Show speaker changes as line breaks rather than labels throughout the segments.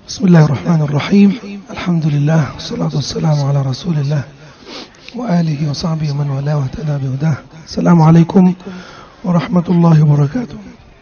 بسم الله الرحمن الرحيم الحمد لله والصلاة والسلام على رسول الله وآله وصحبه ومن والاه واهتدى بهداه السلام عليكم ورحمة الله وبركاته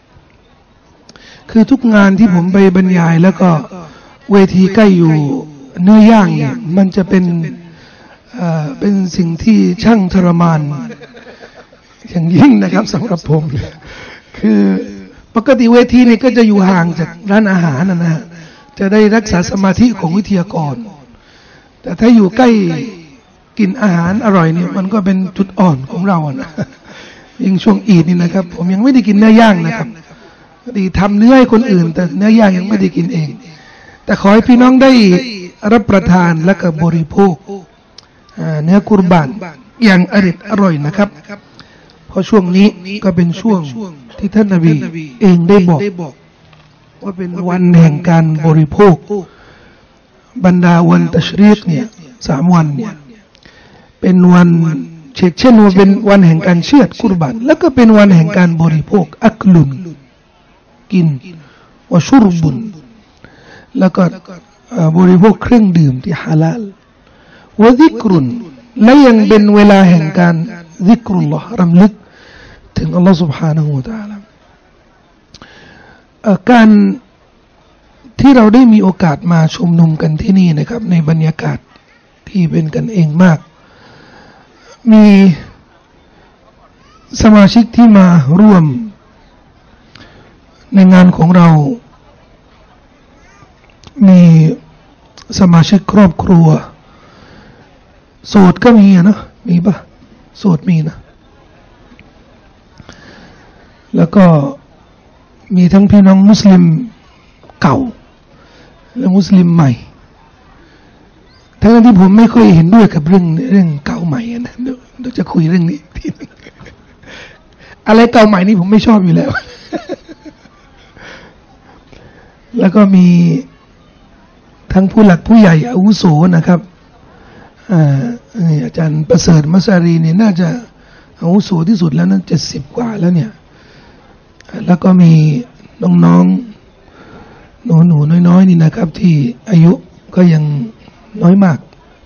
คือทุกงานที่ผมไปบรรยายแล้วก็เวทีใกล้อยู่เนื้อย่างเนี่ยมันจะเป็นสิ่งที่ช่างทรมานอย่างยิ่งนะครับสำหรับผมคือปกติเวทีนี่ก็จะอยู่ห่างจากร้านอาหารนะฮะจะได้รักษาสมาธิของวิทยากรแต่ถ้าอยู่ใกล้กินอาหารอร่อยเนี่ยมันก็เป็นจุดอ่อนของเรานะยิ่งช่วงอีดนี่นะครับผมยังไม่ได้กินเนื้อย่างนะครับดีทำเนื้อให้คนอื่นแต่เนื้อย่างยังไม่ได้กินเองแต่ขอให้พี่น้องได้รับประทานและก็บริโภคเนื้อกุรบานอย่างอร่อยนะครับเพราะช่วงนี้ก็เป็นช่วงที่ท่านนบีเองได้บอกว่าเป็นวันแห่งการบริโภคบรรดาวันตัชรีกเนี่ย3 วันเนี่ยเป็นวันเช่นว่าเป็นวันแห่งการเชือดกุรบานแล้วก็เป็นวันแห่งการบริโภคอักลุนกินวะชุรบุนแล้วก็บริโภคเครื่องดื่มที่ฮาลาลวะซิกรุนและยังเป็นเวลาแห่งการซิกรุลลอฮ์รำลึกถึงอัลลอฮ์ سبحانه และ تعالى การที่เราได้มีโอกาสมาชุมนุมกันที่นี่นะครับในบรรยากาศที่เป็นกันเองมากมีสมาชิกที่มาร่วมในงานของเรามีสมาชิกครอบครัวโสดก็มีนะมีปะโสดมีนะแล้วก็มีทั้งพี่น้องมุสลิมเก่าและมุสลิมใหม่ทั้งที่ผมไม่ค่อยเห็นด้วยกับเรื่องเก่าใหม่นะเดี๋ยวจะคุยเรื่องนี้ทีนึงอะไรเก่าใหม่นี่ผมไม่ชอบอยู่แล้ว แล้วก็มีทั้งผู้หลักผู้ใหญ่อาวุโสนะครับอาจารย์ประเสริฐมัสารีเนี่ยน่าจะอาวุโสที่สุดแล้วนะ70 กว่าแล้วเนี่ยแล้วก็มีน้องๆหนูน้อยๆนี่นะครับที่อายุก็ยังน้อยมาก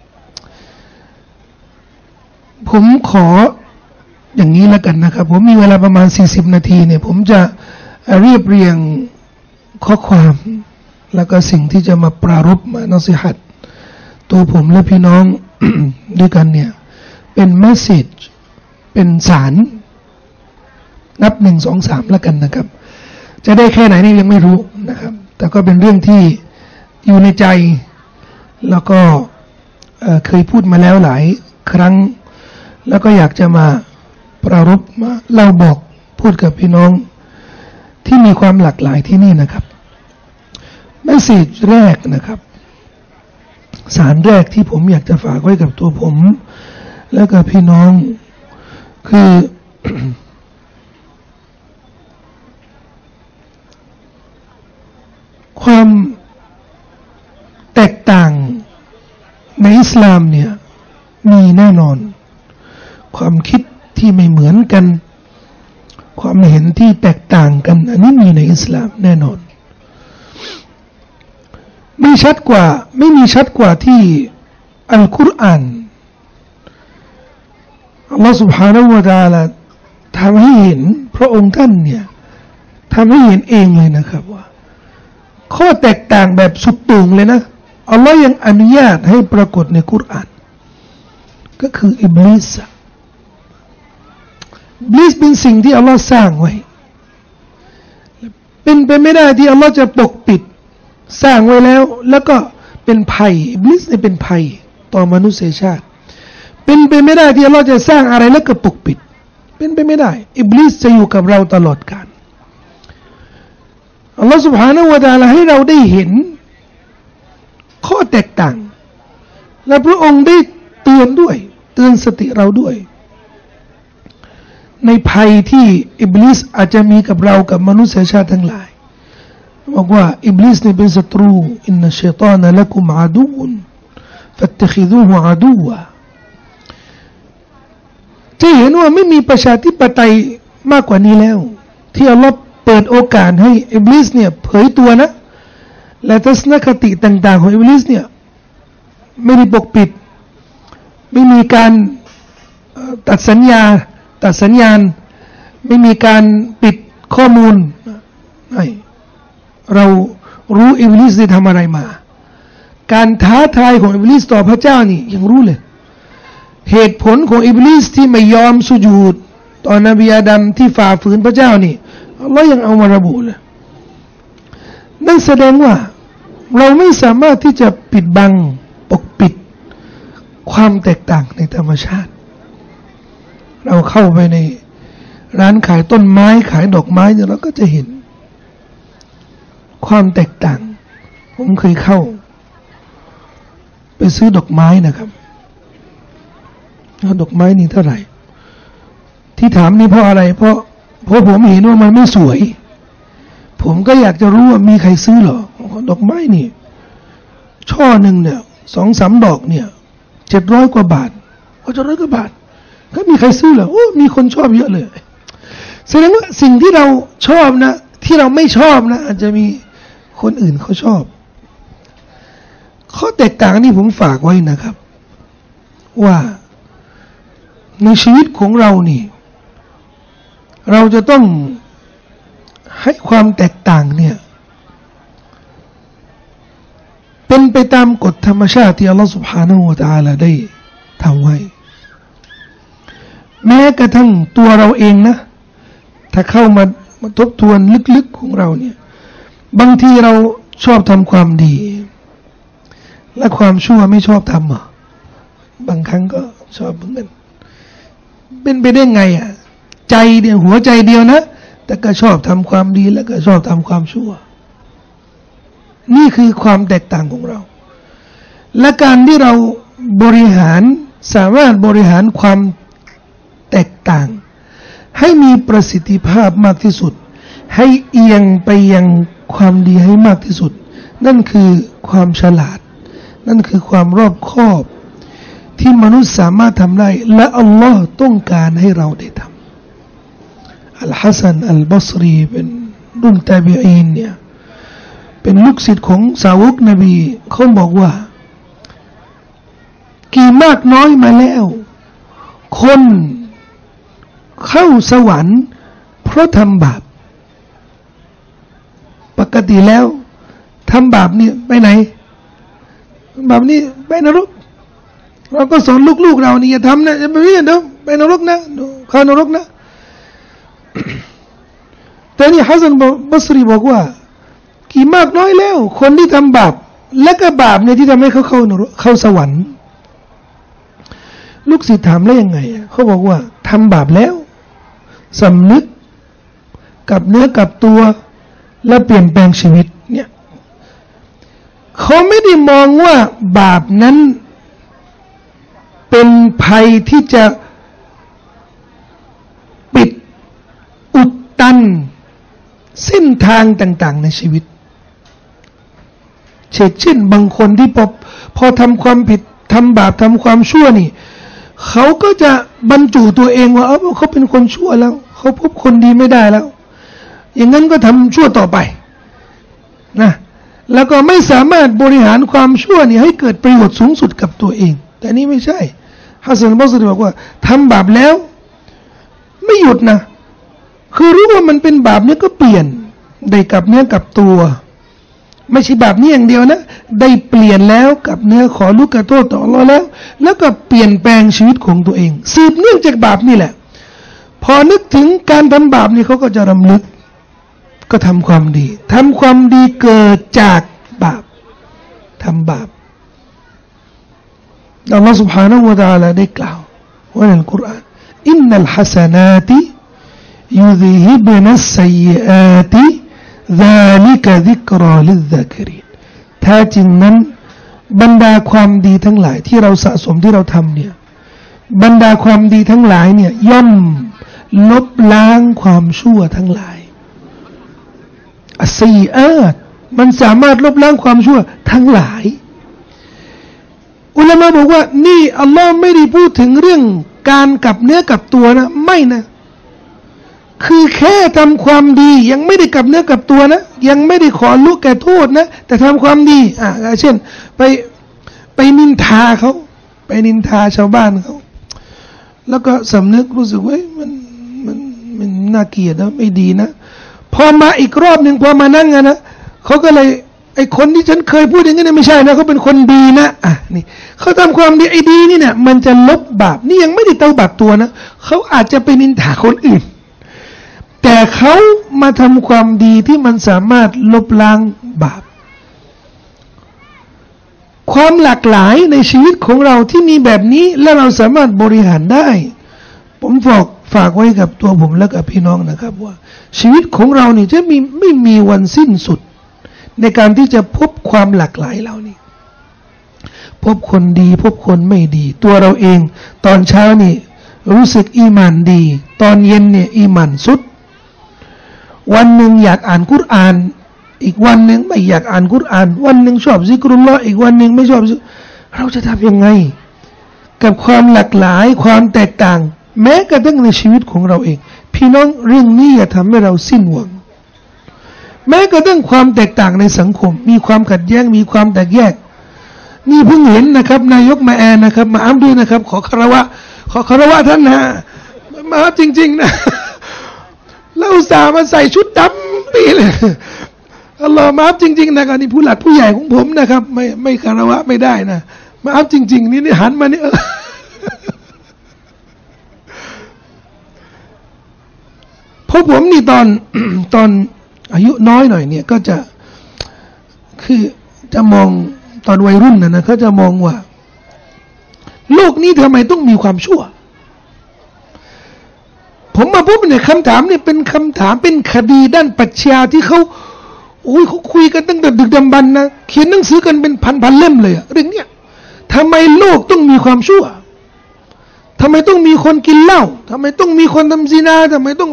ผมขออย่างนี้แล้วกันนะครับผมมีเวลาประมาณ40 นาทีเนี่ยผมจะเรียบเรียงข้อความแล้วก็สิ่งที่จะมาปรารภมานัสิฮัตตัวผมและพี่น้อง ด้วยกันเนี่ยเป็นเมสเสจเป็นสารนับ1 2 3แล้วกันนะครับจะได้แค่ไหนนี่ยังไม่รู้นะครับแต่ก็เป็นเรื่องที่อยู่ในใจแล้วก็เคยพูดมาแล้วหลายครั้งแล้วก็อยากจะมาปรารภมาเล่าบอกพูดกับพี่น้องที่มีความหลากหลายที่นี่นะครับเมสเสจแรกนะครับสารแรกที่ผมอยากจะฝากไว้กับตัวผมและกับพี่น้องคือ ความแตกต่างในอิสลามเนี่ยมีแน่นอนความคิดที่ไม่เหมือนกันความเห็นที่แตกต่างกันอันนี้มีในอิสลามแน่นอนไม่มีชัดกว่าที่อัลกุรอานอัลลอฮฺ سبحانه และ تعالى ทำให้เห็นพระองค์ท่านเนี่ยทำให้เห็นเองเลยนะครับว่าข้อแตกต่างแบบสุดโต่งเลยนะอัลลอฮ์ยังอนุญาตให้ปรากฏในกุรอานก็คืออิบลิสเป็นสิ่งที่อัลลอฮ์สร้างไว้เป็นไปไม่ได้ที่อัลลอฮ์จะปกปิดสร้างไว้แล้วก็เป็นภัยอิบลิสเนี่ยเป็นภัยต่อมนุษยชาติเป็นไปไม่ได้ที่อัลลอฮ์จะสร้างอะไรแล้วก็ปกปิดเป็นไปไม่ได้อิบลิสจะอยู่กับเราตลอดกาลอัลลอฮ์ سبحانه และ تعالى ให้เราได้เห็นข้อแตกต่างและพระองค์ได้เตือนสติเราด้วยในภัยที่อิบลิสอาจจะมีกับเรากับมนุษยชาติทั้งหลายบอกว่าอิบลิสเนี่ยเป็นศัตรูอินนัชชัยฏอนละกุมอะดูวฟัตตะคิซูฮุอะดูวะจะเห็นว่าไม่มีประชาธิปไตยมากกว่านี้แล้วที่อัลลอฮ์เปิดโอกาสให้อิบลิสเนี่ยเผยตัวนะและทัศนคติต่างๆของอิบลิสเนี่ยไม่ได้ปกปิดไม่มีการตัดสัญญาณไม่มีการปิดข้อมูลไม่เรารู้อิบลิสได้ทำอะไรมาการท้าทายของอิบลิสต่อพระเจ้านี่ยังรู้เลยเหตุผลของอิบลิสที่ไม่ยอมสุญูดต่อนบีอาดัมที่ฝ่าฝืนพระเจ้านี่อัลลอฮ์ยังเอามาระบุเลยนั่นแสดงว่าเราไม่สามารถที่จะปิดบังปกปิดความแตกต่างในธรรมชาติเราเข้าไปในร้านขายต้นไม้ขายดอกไม้เนี่ยเราก็จะเห็นความแตกต่างผมเคยเข้าไปซื้อดอกไม้นะครับดอกไม้นี่เท่าไหร่ที่ถามนี่เพราะอะไรเพราะผมเห็นว่ามันไม่สวยผมก็อยากจะรู้ว่ามีใครซื้อหรอดอกไม้นี่ช่อหนึ่งเนี่ย2-3 ดอกเนี่ย700 กว่าบาท700 กว่าบาทก็มีใครซื้อเหรอโอ้มีคนชอบเยอะเลยแสดงว่าสิ่งที่เราชอบนะที่เราไม่ชอบนะอาจจะมีคนอื่นเขาชอบข้อแตกต่างนี่ผมฝากไว้นะครับว่าในชีวิตของเรานี่เราจะต้องให้ความแตกต่างเนี่ยเป็นไปตามกฎธรรมชาติที่อัลลอฮฺ سبحانه และ تعالى ได้ทำไว้แม้กระทั่งตัวเราเองนะถ้าเข้ามาทบทวนลึกๆของเราเนี่ยบางทีเราชอบทำความดีและความชั่วไม่ชอบทำบางครั้งก็ชอบเหมือนกันเป็นไปได้ไงใจเดียวหัวใจเดียวนะแต่ก็ชอบทำความดีแล้วก็ชอบทำความชั่วนี่คือความแตกต่างของเราและการที่เราสามารถบริหารความแตกต่างให้มีประสิทธิภาพมากที่สุดให้เอียงไปยังความดีให้มากที่สุดนั่นคือความฉลาดนั่นคือความรอบคอบที่มนุษย์สามารถทำได้และอัลลอฮ์ต้องการให้เราได้ทำอัลฮัสซันอัลบัศรีเป็นรุ่นตาบีอีนเนี่ยเป็นลูกศิษย์ของสาวกนบีเขาบอกว่ากี่มากน้อยมาแล้วคนเข้าสวรรค์เพราะทำบาปปกติแล้วทำบาปนี่ไปไหนบาปนี่ไปนรกเราก็สอนลูกๆเรานี่อย่าทำนะอย่าไปเดี๋ยวไปนรกนะเข้านรกนะ แต่นี่ฮัสซันบัศรีบอกว่ากี่มากน้อยแล้วคนที่ทำบาปและก็บาปเนี่ยที่ทำให้เขาเข้าสวรรค์ลูกศิษย์ถามแล้วยังไงเขาบอกว่าทำบาปแล้วสำนึกกับเนื้อกับตัวและเปลี่ยนแปลงชีวิตเนี่ยเขาไม่ได้มองว่าบาปนั้นเป็นภัยที่จะปิดอุดตันเส้นทางต่างๆในชีวิตเช่นบางคนที่พอทำความผิดทำบาปทำความชั่วนี่เขาก็จะบรรจุตัวเองว่าเขาเป็นคนชั่วแล้วเขาพบคนดีไม่ได้แล้วอย่างนั้นก็ทำชั่วต่อไปนะแล้วก็ไม่สามารถบริหารความชั่วนี่ให้เกิดประโยชน์สูงสุดกับตัวเองแต่นี่ไม่ใช่ฮัสซันบัศรีบอกว่าทำบาปแล้วไม่หยุดนะคือรู้ว่ามันเป็นบาปเนี่ยก็เปลี่ยนได้กับเนื้อกับตัวไม่ใช่บาปนี้อย่างเดียวนะได้เปลี่ยนแล้วกับเนื้อขอลูกกระโทษต่ออัลเลาะห์แล้วก็เปลี่ยนแปลงชีวิตของตัวเองสืบเนื่องจากบาปนี่แหละพอนึกถึงการทำบาปนี่เขาก็จะรำลึกก็ทำความดีทำความดีเกิดจากบาปทำบาปอัลลอฮฺ سبحانه และ تعالى ได้กล่าวว่าในอัลกุรอานอินนัลฮัสนาติยุซิฮิบนัสซัยอาติذلك ذكرى للذاكرين แท้จริงนั้นบรรดาความดีทั้งหลายที่เราสะสมที่เราทำเนี่ยบรรดาความดีทั้งหลายเนี่ยย่อมลบล้างความชั่วทั้งหลายอัสซีอาตมันสามารถลบล้างความชั่วทั้งหลายอุลามะบอกว่านี่อัลลอฮ์ไม่ได้พูดถึงเรื่องการกับเนื้อกับตัวนะไม่นะคือแค่ทำความดียังไม่ได้กลับเนื้อกลับตัวนะยังไม่ได้ขอลุกแก่โทษนะแต่ทำความดีเช่นไปนินทาเขาไปนินทาชาวบ้านเขาแล้วก็สำนึกรู้สึกว่ามันน่าเกลียดนะไม่ดีนะพอมาอีกรอบหนึ่งพอมานั่งนะเขาก็เลยไอ้คนที่ฉันเคยพูดอย่างนี้ไม่ใช่นะเขาเป็นคนดีนะนี่เขาทำความดีไอ้ดีนี่เนี่ยมันจะลบบาปนี่ยังไม่ได้เตาบาปตัวนะเขาอาจจะไปนินทาคนอื่นแต่เขามาทำความดีที่มันสามารถลบล้างบาปความหลากหลายในชีวิตของเราที่มีแบบนี้และเราสามารถบริหารได้ผมฝากไว้กับตัวผมและกับพี่น้องนะครับว่าชีวิตของเรานี่จะไม่มีวันสิ้นสุดในการที่จะพบความหลากหลายเหล่านี้พบคนดีพบคนไม่ดีตัวเราเองตอนเช้านี่รู้สึกอีหม่านดีตอนเย็นเนี่ยอีหม่านสุดวันหนึ่งอยากอ่านกุรอานอีกวันหนึ่งไม่อยากอ่านกุรอานวันหนึ่งชอบซิกรุลลอฮ์อีกวันหนึ่งไม่ชอบเราจะทำยังไงกับความหลากหลายความแตกต่างแม้กระทั่งในชีวิตของเราเองพี่น้องเรื่องนี้อย่าทำให้เราสิ้นหวังแม้กระทั่งความแตกต่างในสังคมมีความขัดแย้งมีความแตกแยกนี่เพิ่งเห็นนะครับนายกมาแอนนะครับมาอ้ำด้วยนะครับขอคารวะท่านนะมาจริงๆนะเราอุตส่าห์มาใส่ชุดดำปีเลยอัลลอฮ์มาจริงๆนะครับนี่ผู้หลักผู้ใหญ่ของผมนะครับไม่คารวะไม่ได้นะมาจริงๆนี่หันมานี่เพราะผมนี่ตอนอายุน้อยหน่อยเนี่ยก็จะคือจะมองตอนวัยรุ่นนะเขาจะมองว่าโลกนี้ทำไมต้องมีความชั่วผมมาพบเนี่ยคำถามเนี่ยเป็นคำถามเป็นคดีด้านปรัชญาที่เขาคุยกันตั้งแต่ดึกดำบรรพ์นะเขียนหนังสือกันเป็นพันเล่มเลยอะเรื่องเนี้ยทำไมโลกต้องมีความชั่วทำไมต้องมีคนกินเหล้าทำไมต้องมีคนทำซินาทำไมต้อง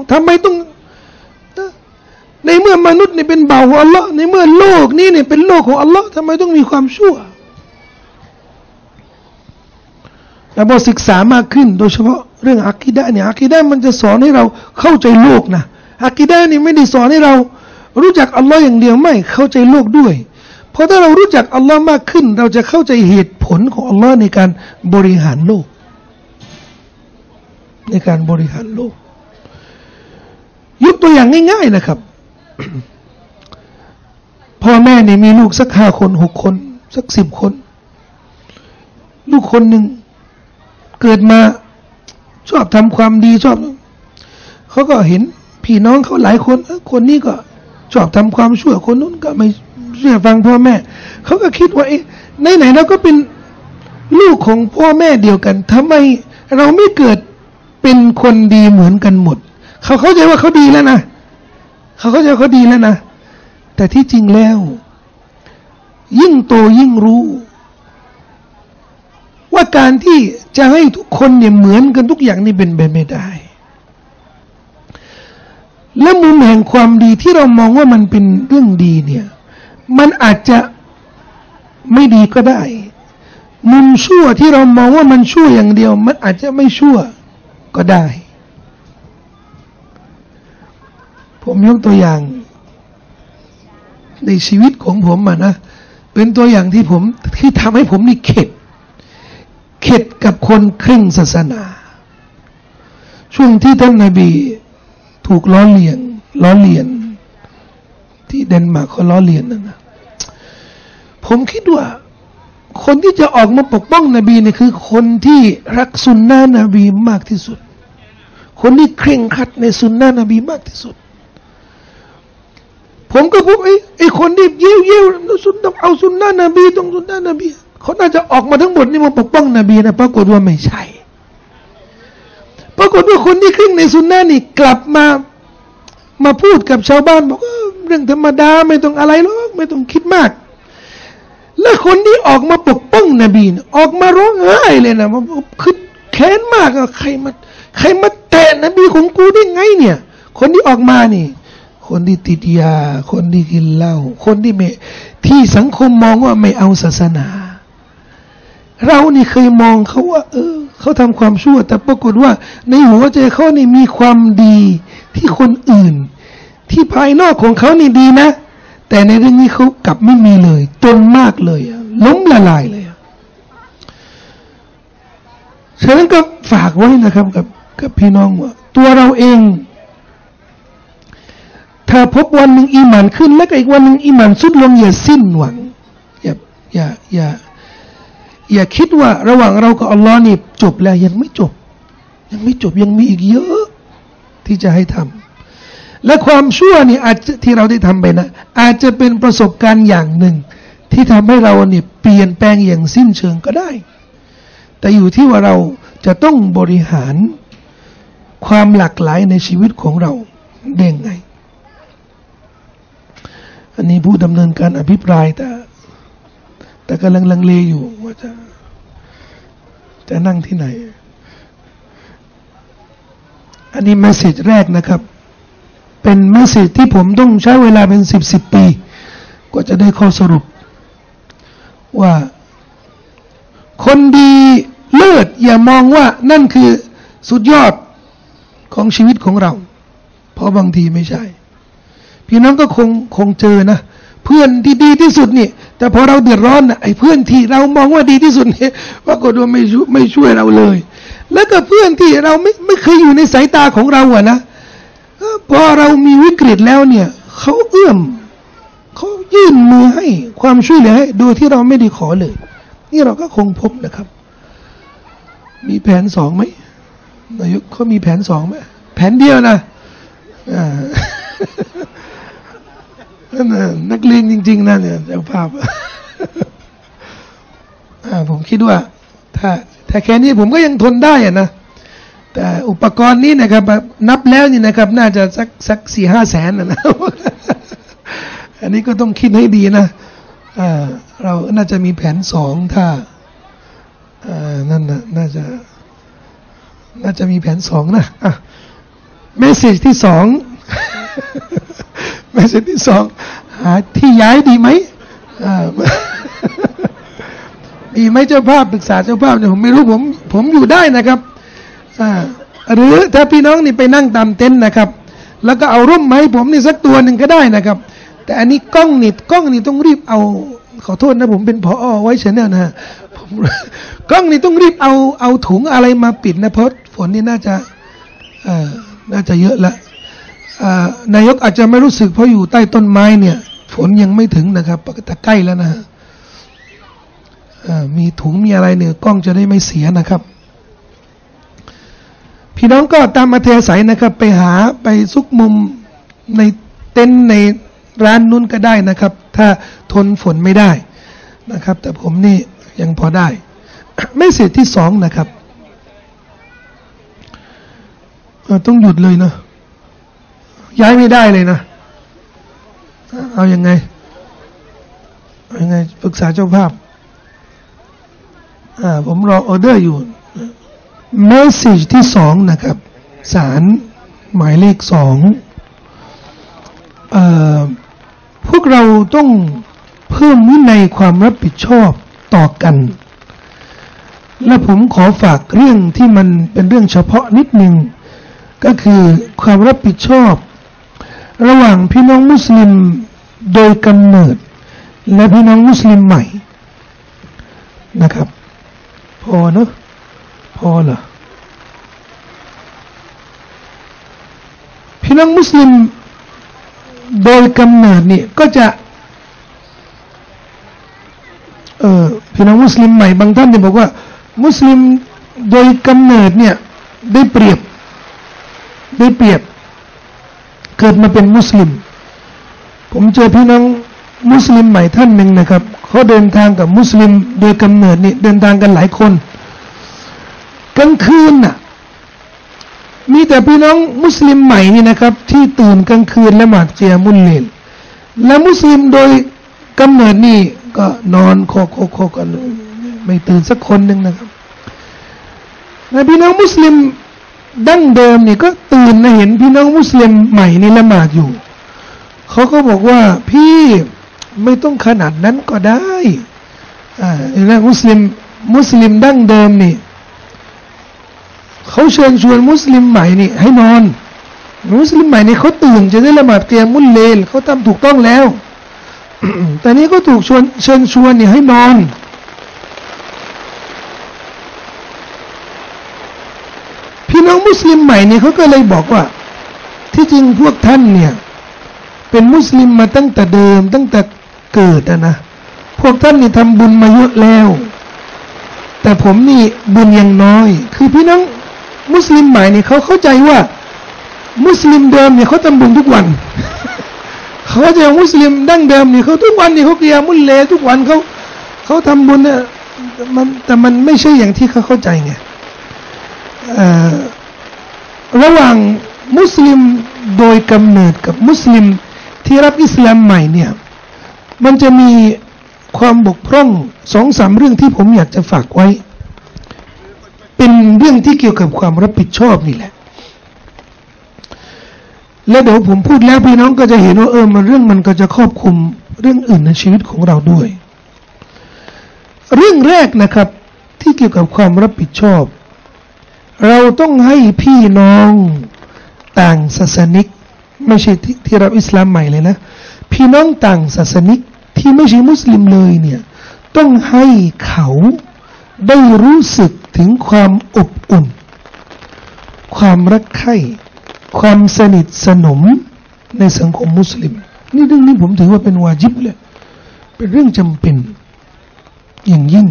ในเมื่อมนุษย์เนี่ยเป็นบ่าวของอัลลอฮ์ในเมื่อโลกนี้เนี่ยเป็นโลกของอัลลอฮ์ทำไมต้องมีความชั่วแล้วพอศึกษามากขึ้นโดยเฉพาะเรื่องอะกีดะห์เนี่ยอะกีดะห์มันจะสอนให้เราเข้าใจโลกนะอะกีดะห์นี่ไม่ได้สอนให้เรารู้จักอัลลอฮ์อย่างเดียวไม่เข้าใจโลกด้วยเพราะถ้าเรารู้จักอัลลอฮ์มากขึ้นเราจะเข้าใจเหตุผลของอัลลอฮ์ในการบริหารโลกยกตัวอย่างง่ายๆนะครับพ่อแม่เนี่ยมีลูกสัก5 คน6 คนสัก10 คนลูกคนหนึ่งเกิดมาชอบทำความดีชอบเขาก็เห็นพี่น้องเขาหลายคนคนนี้ก็ชอบทำความชั่วคนนู้นก็ไม่เชื่อฟังพ่อแม่เขาก็คิดว่าไหนเราก็เป็นลูกของพ่อแม่เดียวกันทำไมเราไม่เกิดเป็นคนดีเหมือนกันหมดเขาเข้าใจว่าเขาดีแล้วนะแต่ที่จริงแล้วยิ่งโตยิ่งรู้ว่าการที่จะให้ทุกคนเนี่ยเหมือนกันทุกอย่างนี่เป็นไปไม่ได้และมุมแห่งความดีที่เรามองว่ามันเป็นเรื่องดีเนี่ยมันอาจจะไม่ดีก็ได้มุมชั่วที่เรามองว่ามันชั่วอย่างเดียวมันอาจจะไม่ชั่วก็ได้ผมยกตัวอย่างในชีวิตของผมนะเป็นตัวอย่างที่ทำให้ผมนี่เข็ดกับคนเคร่งศาสนาช่วงที่ท่านนบีถูกล้อเลียนที่เดนมาร์กเขาล้อเลียนนะผมคิดว่าคนที่จะออกมาปกป้องนบีเนี่ยคือคนที่รักสุนนะนบีมากที่สุดคนที่เคร่งครัดในสุนนะนบีมากที่สุดผมก็พูดไอ้คนที่เยี่ยวเอาสุนนะนบีต้องสุนนะนบีเขาน่าจะออกมาทั้งหมดนี่มาปกป้องนบีนะปรากฏว่าไม่ใช่ปรากฏว่าคนที่เคร่งในสุนนะนี่กลับมาพูดกับชาวบ้านบอกเรื่องธรรมดาไม่ต้องอะไรหรอกไม่ต้องคิดมากและคนที่ออกมาปกป้องนบีออกมาร้องไห้เลยนะคือแค้นมากใครมาแตะนบีของกูได้ไงเนี่ยคนที่ออกมานี่คนที่ติดยาคนที่กินเหล้าคนที่สังคมมองว่าไม่เอาศาสนาเรานี่เคยมองเขาว่าเขาทำความชั่วแต่ปรากฏว่าในหัวใจเขานี่มีความดีที่คนอื่นที่ภายนอกของเขานี่ดีนะแต่ในเรื่องนี้เขากลับไม่มีเลยจนมากเลยล้มละลายเลยฉะนั้นก็ฝากไว้นะครับกับพี่น้องว่าตัวเราเองถ้าพบวันหนึ่งอีหม่านขึ้นแล้วก็อีกวันหนึ่งอีหม่านสุดลงอย่าสิ้นหวังอย่าคิดว่าระหว่างเรากับอัลลอฮ์นี่จบแล้วยังไม่จบยังมีอีกเยอะที่จะให้ทำและความชั่วนี่อาจจะที่เราได้ทำไปนะอาจจะเป็นประสบการณ์อย่างหนึ่งที่ทำให้เราเนี่ยเปลี่ยนแปลงอย่างสิ้นเชิงก็ได้แต่อยู่ที่ว่าเราจะต้องบริหารความหลากหลายในชีวิตของเราได้ไงอันนี้ผู้ดำเนินการอภิปรายแต่กำลังลังเลอยู่ว่าจะนั่งที่ไหนอันนี้เมสเสจแรกนะครับเป็นเมสเสจที่ผมต้องใช้เวลาเป็น10 ปีกว่าจะได้ข้อสรุปว่าคนดีเลิศอย่ามองว่านั่นคือสุดยอดของชีวิตของเราเพราะบางทีไม่ใช่พี่น้องก็คงเจอนะเพื่อนที่ดีที่สุดนี่แต่พอเราเดือดร้อนนะไอ้เพื่อนที่เรามองว่าดีที่สุดเนี่ยปรากฏว่าไม่ช่วยเราเลยแล้วก็เพื่อนที่เราไม่เคยอยู่ในสายตาของเราอะนะพอเรามีวิกฤตแล้วเนี่ยเขาเอื้อมเขายื่นมือให้ความช่วยเหลือให้โดยที่เราไม่ได้ขอเลยนี่เราก็คงพบนะครับมีแผน2ไหมนายกเขามีแผน2ไหมแผนเดียวนะนักเลงจริงๆนะเนี่ยเจ้าภาพผมคิดว่าถ้าแค่นี้ผมก็ยังทนได้อะนะแต่อุปกรณ์นี้นะครับนับแล้วนี่นะครับน่าจะสัก4-5 แสนนะอันนี้ก็ต้องคิดให้ดีนะเราน่าจะมีแผน2ถ้านั่นนะน่าจะมีแผน2นะเมสเสจที่2เมสเสจที่2หาที่ย้ายดีไหมดีไหมเจ้าภาพปรึกษาเจ้าภาพเนี่ยผมไม่รู้ผมอยู่ได้นะครับหรือถ้าพี่น้องนี่ไปนั่งตามเต็นท์นะครับแล้วก็เอาร่มมาให้ผมนี่สักตัวหนึ่งก็ได้นะครับแต่อันนี้กล้องนี่ต้องรีบเอาขอโทษนะผมเป็นผอ.ไว้เฉยๆนะผมกล้องนี่ต้องรีบเอาถุงอะไรมาปิดนะเพราะฝนนี่น่าจะเยอะละนายกอาจจะไม่รู้สึกเพราะอยู่ใต้ต้นไม้เนี่ยฝนยังไม่ถึงนะครับแต่ใกล้แล้วนะมีถุงมีอะไรเนี่ยกล้องจะได้ไม่เสียนะครับพี่น้องก็ตามอัธยาศัยนะครับไปซุกมุมในเต็นท์ในร้านนู้นก็ได้นะครับถ้าทนฝนไม่ได้นะครับแต่ผมนี่ยังพอได้ไม่เสร็จที่2นะครับต้องหยุดเลยนะย้ายไม่ได้เลยนะเอายังไงปรึกษาเจ้าภาพผมรอออเดอร์อยู่เมสเสจที่2นะครับสารหมายเลข2พวกเราต้องเพิ่มวินัยความรับผิดชอบต่อกันและผมขอฝากเรื่องที่มันเป็นเรื่องเฉพาะนิดนึงก็คือความรับผิดชอบระหว่างพี่น้องมุสลิมโดยกำเนิดและพี่น้องมุสลิมใหม่นะครับพอเนอะพอเหรอพี่น้องมุสลิมโดยกำเนิดนี่ก็จะพี่น้องมุสลิมใหม่บางท่านเนี่ยบอกว่ามุสลิมโดยกำเนิดเนี่ยได้เปรียบเกิดมาเป็นมุสลิมผมเจอพี่น้องมุสลิมใหม่ท่านหนึ่งนะครับเขาเดินทางกับมุสลิมโดยกำเนิดนี่เดินทางกันหลายคนกลางคืนน่ะมีแต่พี่น้องมุสลิมใหม่นี่นะครับที่ตื่นกลางคืนและหมาดเกียมุลเลนและมุสลิมโดยกำเนิดนี่ก็นอนโคกันไม่ตื่นสักคนหนึ่งนะครับและพี่น้องมุสลิมดั้งเดิมนี่ก็ตื่นมาเห็นพี่น้องมุสลิมใหม่นี่ละหมาดอยู่เขาก็บอกว่าพี่ไม่ต้องขนาดนั้นก็ได้แล้วมุสลิมดั้งเดิมนี่เขาเชิญชวนมุสลิมใหม่นี่ให้นอนมุสลิมใหม่เนี่ยเขาตื่นจะได้ละหมาดกิยามุลเลลเขาทำถูกต้องแล้ว แต่นี้ก็ถูกเชิญชวนเนี่ยให้นอนพี่น้องมุสลิมใหม่เนี่ยเขาก็เลยบอกว่าที่จริงพวกท่านเนี่ยเป็นมุสลิมมาตั้งแต่เดิมตั้งแต่เกิดนะพวกท่านนี่ทำบุญมาเยอะแล้วแต่ผมนี่บุญยังน้อยคือพี่น้องมุสลิมใหม่เนี่ยเขาเข้าใจว่ามุสลิมเดิมเนี่ยเขาทำบุญทุกวันเขาจะมุสลิมดั้งเดิมเนี่ยเขาทุกวันเนี่ยเขากิยามุลเลทุกวันเขาทำบุญเนี่ยแต่มันไม่ใช่อย่างที่เขาเข้าใจไงระหว่างมุสลิมโดยกำเนิดกับมุสลิมที่รับอิสลามใหม่เนี่ยมันจะมีความบกพร่อง2-3เรื่องที่ผมอยากจะฝากไว้เป็นเรื่องที่เกี่ยวกับความรับผิดชอบนี่แหละแล้วเดี๋ยวผมพูดแล้วพี่น้องก็จะเห็นว่ามันก็จะครอบคลุมเรื่องอื่นในชีวิตของเราด้วยเรื่องแรกนะครับที่เกี่ยวกับความรับผิดชอบเราต้องให้พี่น้องต่างศาสนิกไม่ใช่ที่รับอิสลามใหม่เลยนะพี่น้องต่างศาสนิกที่ไม่ใช่มุสลิมเลยเนี่ยต้องให้เขาได้รู้สึกถึงความอบอุ่นความรักใคร่ความสนิทสนมในสังคมมุสลิมนี่เรื่องนี้ผมถือว่าเป็นวาญิบเลยเป็นเรื่องจำเป็นอย่างยิ่ง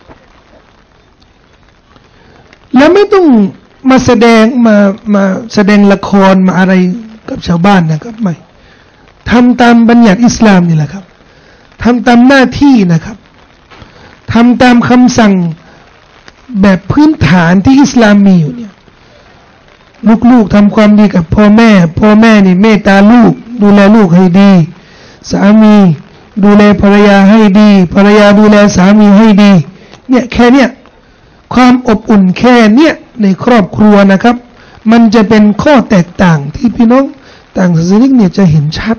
และไม่ต้องมาแสดงละครมาอะไรกับชาวบ้านนะครับไม่ทำตามบัญญัติอิสลามนี่แหละครับทำตามหน้าที่นะครับทำตามคำสั่งแบบพื้นฐานที่อิสลามมีอยู่เนี่ยลูกๆทำความดีกับพ่อแม่นี่เมตตาลูกดูแลลูกให้ดีสามีดูแลภรรยาให้ดีภรรยาดูแลสามีให้ดีเนี่ยแค่เนี้ยความอบอุ่นแค่เนี้ยในครอบครัวนะครับมันจะเป็นข้อแตกต่างที่พี่น้องต่างศาสนิกเนี่ยจะเห็นชัด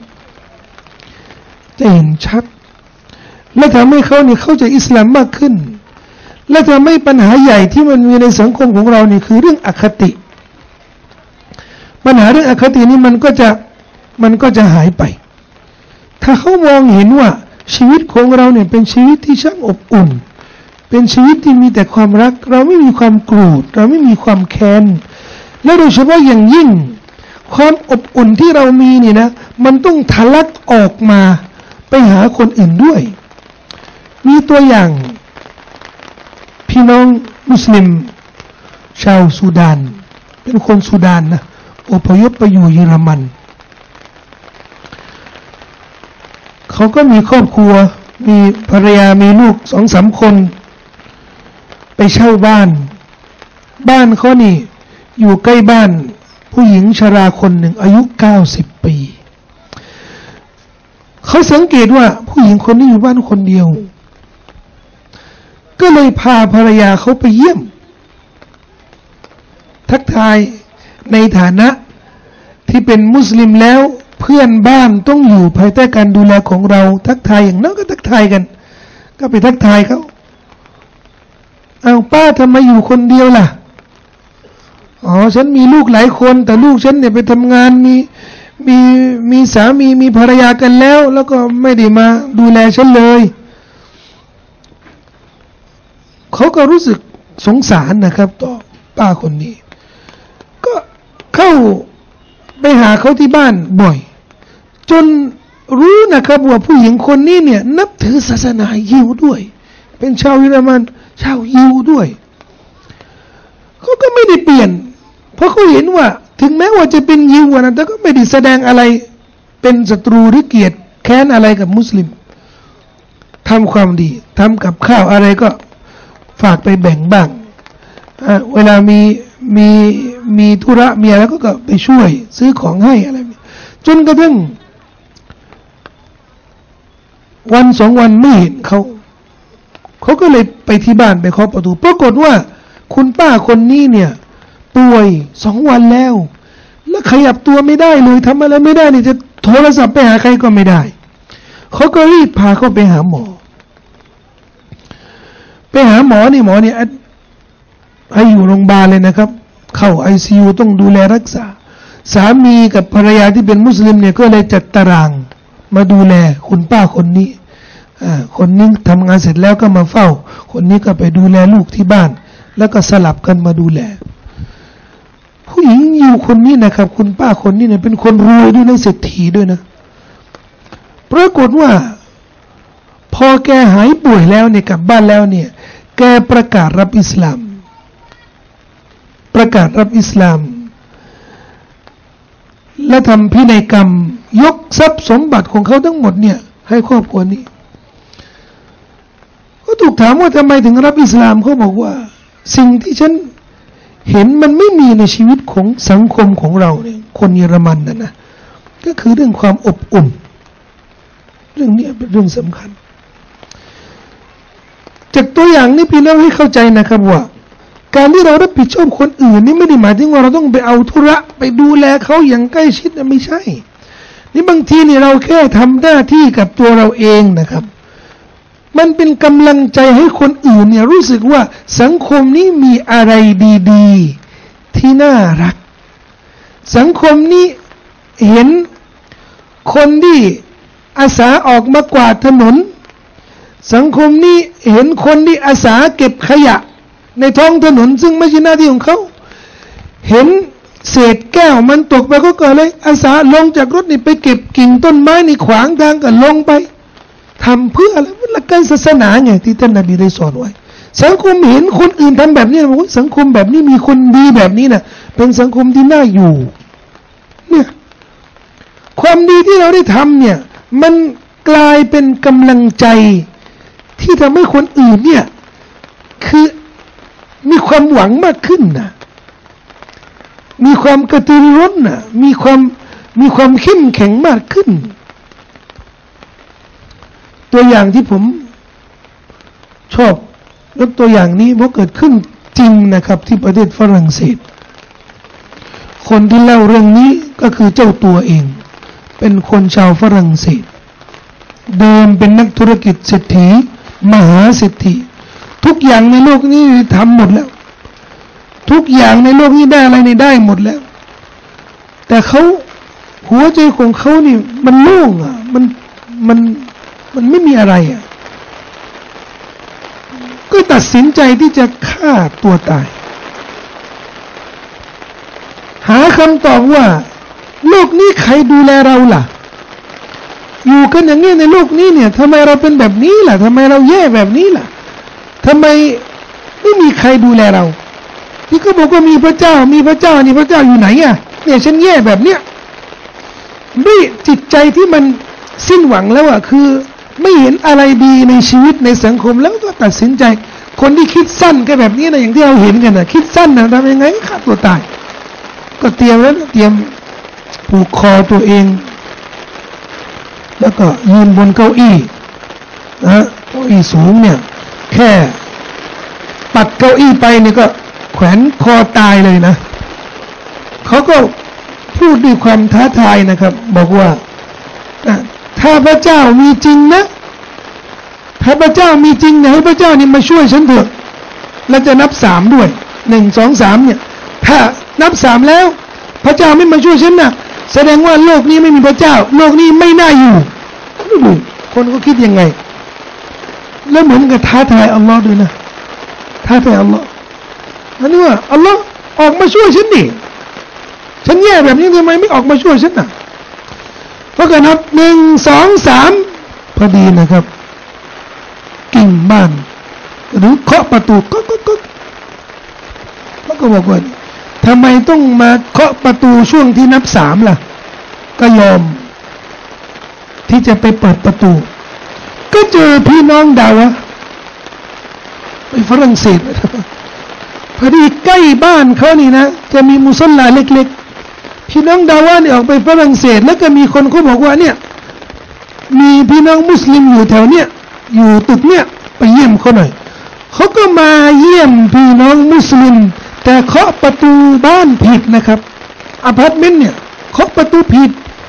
และทำให้เขาเนี่ยเข้าใจอิสลามมากขึ้นและทำให้ปัญหาใหญ่ที่มันมีในสังคมของเราเนี่ยคือเรื่องอคติปัญหาเรื่องอคตินี่มันก็จะหายไปถ้าเขามองเห็นว่าชีวิตของเราเนี่ยเป็นชีวิตที่ช่างอบอุ่นเป็นชีวิตที่มีแต่ความรักเราไม่มีความโกรธเราไม่มีความแค้นและโดยเฉพาะอย่างยิ่งความอบอุ่นที่เรามีนี่นะมันต้องทะลักออกมาไปหาคนอื่นด้วยมีตัวอย่างพี่น้องมุสลิมชาวซูดานเป็นคนซูดานนะอพยพไปอยู่เยอรมันเขาก็มีครอบครัวมีภรรยามีลูก 2-3 คนไปเช่าบ้านเขานี่อยู่ใกล้บ้านผู้หญิงชราคนหนึ่งอายุ90 ปีเขาสังเกตว่าผู้หญิงคนนี้อยู่บ้านคนเดียวก็เลยพาภรรยาเขาไปเยี่ยมทักทายในฐานะที่เป็นมุสลิมแล้วเพื่อนบ้านต้องอยู่ภายใต้การดูแลของเราทักทายอย่างนั้นก็ทักทายกันก็ไปทักทายเขาเอาป้าทำไมอยู่คนเดียวล่ะอ๋อฉันมีลูกหลายคนแต่ลูกฉันเนี่ยไปทำงานมีสามีมีภรรยากันแล้วก็ไม่ได้มาดูแลฉันเลยเขาก็รู้สึกสงสารนะครับต่อป้าคนนี้ก็เข้าไปหาเขาที่บ้านบ่อยจนรู้นะครับว่าผู้หญิงคนนี้เนี่ยนับถือศาสนายิวด้วยเป็นชาวเยอรมันชาวยิวด้วยเขาก็ไม่ได้เปลี่ยนเพราะเขาเห็นว่าถึงแม้ว่าจะเป็นยิวนะแต่ก็ไม่ได้แสดงอะไรเป็นศัตรูหรือเกลียดแค้นอะไรกับมุสลิมทำความดีทำกับข้าวอะไรก็ฝากไปแบ่งบ้างเวลามีธุระมีอะไรก็ไปช่วยซื้อของให้อะไรจนกระทั่ง1-2 วันไม่เห็นเขาก็เลยไปที่บ้านไปเคาะประตูปรากฏว่าคุณป้าคนนี้เนี่ยป่วย2 วันแล้วขยับตัวไม่ได้เลยทำอะไรไม่ได้นี่จะโทรศัพท์ไปหาใครก็ไม่ได้เขาก็รีบพาเขาไปหาหมอนี่หมอเนี่ยให้อยู่โรงพยาบาลเลยนะครับเข้า ICU ต้องดูแลรักษาสามีกับภรรยาที่เป็นมุสลิมเนี่ยก็เลยจัดตารางมาดูแลคุณป้าคนนี้คนนี้ทำงานเสร็จแล้วก็มาเฝ้าคนนี้ก็ไปดูแลลูกที่บ้านแล้วก็สลับกันมาดูแลผู้หญิงอยู่คนนี้นะครับคุณป้าคนนี้เนี่ยเป็นคนรวยด้วยนะเศรษฐีด้วยนะปรากฏว่าพอแกหายป่วยแล้วเนี่ยกลับบ้านแล้วเนี่ยแกประกาศรับอิสลามและทำพินัยกรรมยกทรัพย์สมบัติของเขาทั้งหมดเนี่ยให้ครอบครัวนี้ก็ถูกถามว่าทำไมถึงรับอิสลามเขาบอกว่าสิ่งที่ฉันเห็นมันไม่มีในชีวิตของสังคมของเราเนี่ยคนเยอรมันนะก็คือเรื่องความอบอุ่นเรื่องนี้เป็นเรื่องสำคัญจากตัวอย่างนี้พี่น้องให้เข้าใจนะครับว่าการที่เรารับผิดชอบคนอื่นนี่ไม่ได้หมายถึงว่าเราต้องไปเอาธุระไปดูแลเขาอย่างใกล้ชิดนะไม่ใช่นี่บางทีนี่เราแค่ทำหน้าที่กับตัวเราเองนะครับมันเป็นกำลังใจให้คนอื่นเนี่ยรู้สึกว่าสังคมนี้มีอะไรดีๆที่น่ารักสังคมนี้เห็นคนที่อาสาออกมากวาดถนนสังคมนี้เห็นคนที่อาสาเก็บขยะในท้องถนนซึ่งไม่ใช่หน้าที่ของเขาเห็นเศษแก้วมันตกไปก็เกิดเลยอาสาลงจากรถนี่ไปเก็บกิ่งต้นไม้ในขวางทางก็ลงไปทำเพื่ออะไรหลักการศาสนาไงที่ท่านนบีได้สอนไว้สังคมเห็นคนอื่นทำแบบนี้บอกว่าสังคมแบบนี้มีคนดีแบบนี้นะเป็นสังคมที่น่าอยู่เนี่ยความดีที่เราได้ทำเนี่ยมันกลายเป็นกำลังใจที่ทำให้คนอื่นเนี่ยคือมีความหวังมากขึ้นนะมีความกระตือรือร้นนะมีความเข้มแข็งมากขึ้นตัวอย่างที่ผมชอบยกตัวอย่างนี้เพราะเกิดขึ้นจริงนะครับที่ประเทศฝรั่งเศสคนที่เล่าเรื่องนี้ก็คือเจ้าตัวเองเป็นคนชาวฝรั่งเศสเดิมเป็นนักธุรกิจเศรษฐีมหาเศรษฐีทุกอย่างในโลกนี้ทำหมดแล้วทุกอย่างในโลกนี้ได้อะไรนี่ได้หมดแล้วแต่เขาหัวใจของเขานี่มันโล่งอ่ะมันไม่มีอะไรอ่ะก็ตัดสินใจที่จะฆ่าตัวตายหาคำตอบว่าโลกนี้ใครดูแลเราล่ะอยู่กันอย่างนี้ในโลกนี้เนี่ยทำไมเราเป็นแบบนี้ล่ะทำไมเราแย่แบบนี้ล่ะทำไมไม่มีใครดูแลเราที่เขาบอกว่ามีพระเจ้านี่พระเจ้าอยู่ไหนอ่ะเนี่ยฉันแย่แบบเนี้ยด้วยจิตใจที่มันสิ้นหวังแล้วอ่ะคือไม่เห็นอะไรดีในชีวิตในสังคมแล้วก็ตัดสินใจคนที่คิดสั้นก็แบบนี้นะอย่างที่เราเห็นกันนะคิดสั้นนะทำยังไงฆ่าตัวตายก็เตรียมแล้วเตรียมผูกคอตัวเองแล้วก็ยืนบนเก้าอี้นะเก้าอี้สูงเนี่ยแค่ปัดเก้าอี้ไปเนี่ยก็แขวนคอตายเลยนะเขาก็พูดด้วยความท้าทายนะครับบอกว่าถ้าพระเจ้ามีจริงนะถ้าพระเจ้ามีจริงนะให้พระเจ้านี่มาช่วยฉันเถอะแล้วจะนับสามด้วย1 2 3เนี่ยถ้านับ3แล้วพระเจ้าไม่มาช่วยฉันนะแสดงว่าโลกนี้ไม่มีพระเจ้าโลกนี้ไม่น่าอยู่ไม่รู้คนก็คิดยังไงแล้วเหมือนกับท้าทายอัลลอฮ์ด้วยนะท้าทายอัลลอฮ์อันนี้ว่าอัลลอฮ์ออกมาช่วยฉันนี่ฉันแย่แบบนี้ทำไมไม่ออกมาช่วยฉันน่ะเพราะกันนับ1 2 3พอดีนะครับกิ่งบ้านหรือเคาะประตูก็แล้วก็บอกว่าทำไมต้องมาเคาะประตูช่วงที่นับ3ล่ะก็ยอมที่จะไปเปิดประตูก็เจอพี่น้องดาวะไปฝรั่งเศสพอดีใกล้บ้านเขานี่นะจะมีมุสลาเล็กๆพี่น้องดาวะเนี่ยออกไปฝรั่งเศสแล้วก็มีคนเขาบอกว่าเนี่ยมีพี่น้องมุสลิมอยู่แถวเนี้ยอยู่ตึกเนี้ยไปเยี่ยมเขาหน่อยเขาก็มาเยี่ยมพี่น้องมุสลิมแต่เคาะประตูบ้านผิดนะครับอพาร์ตเมนต์เนี่ยเคาะประตูผิด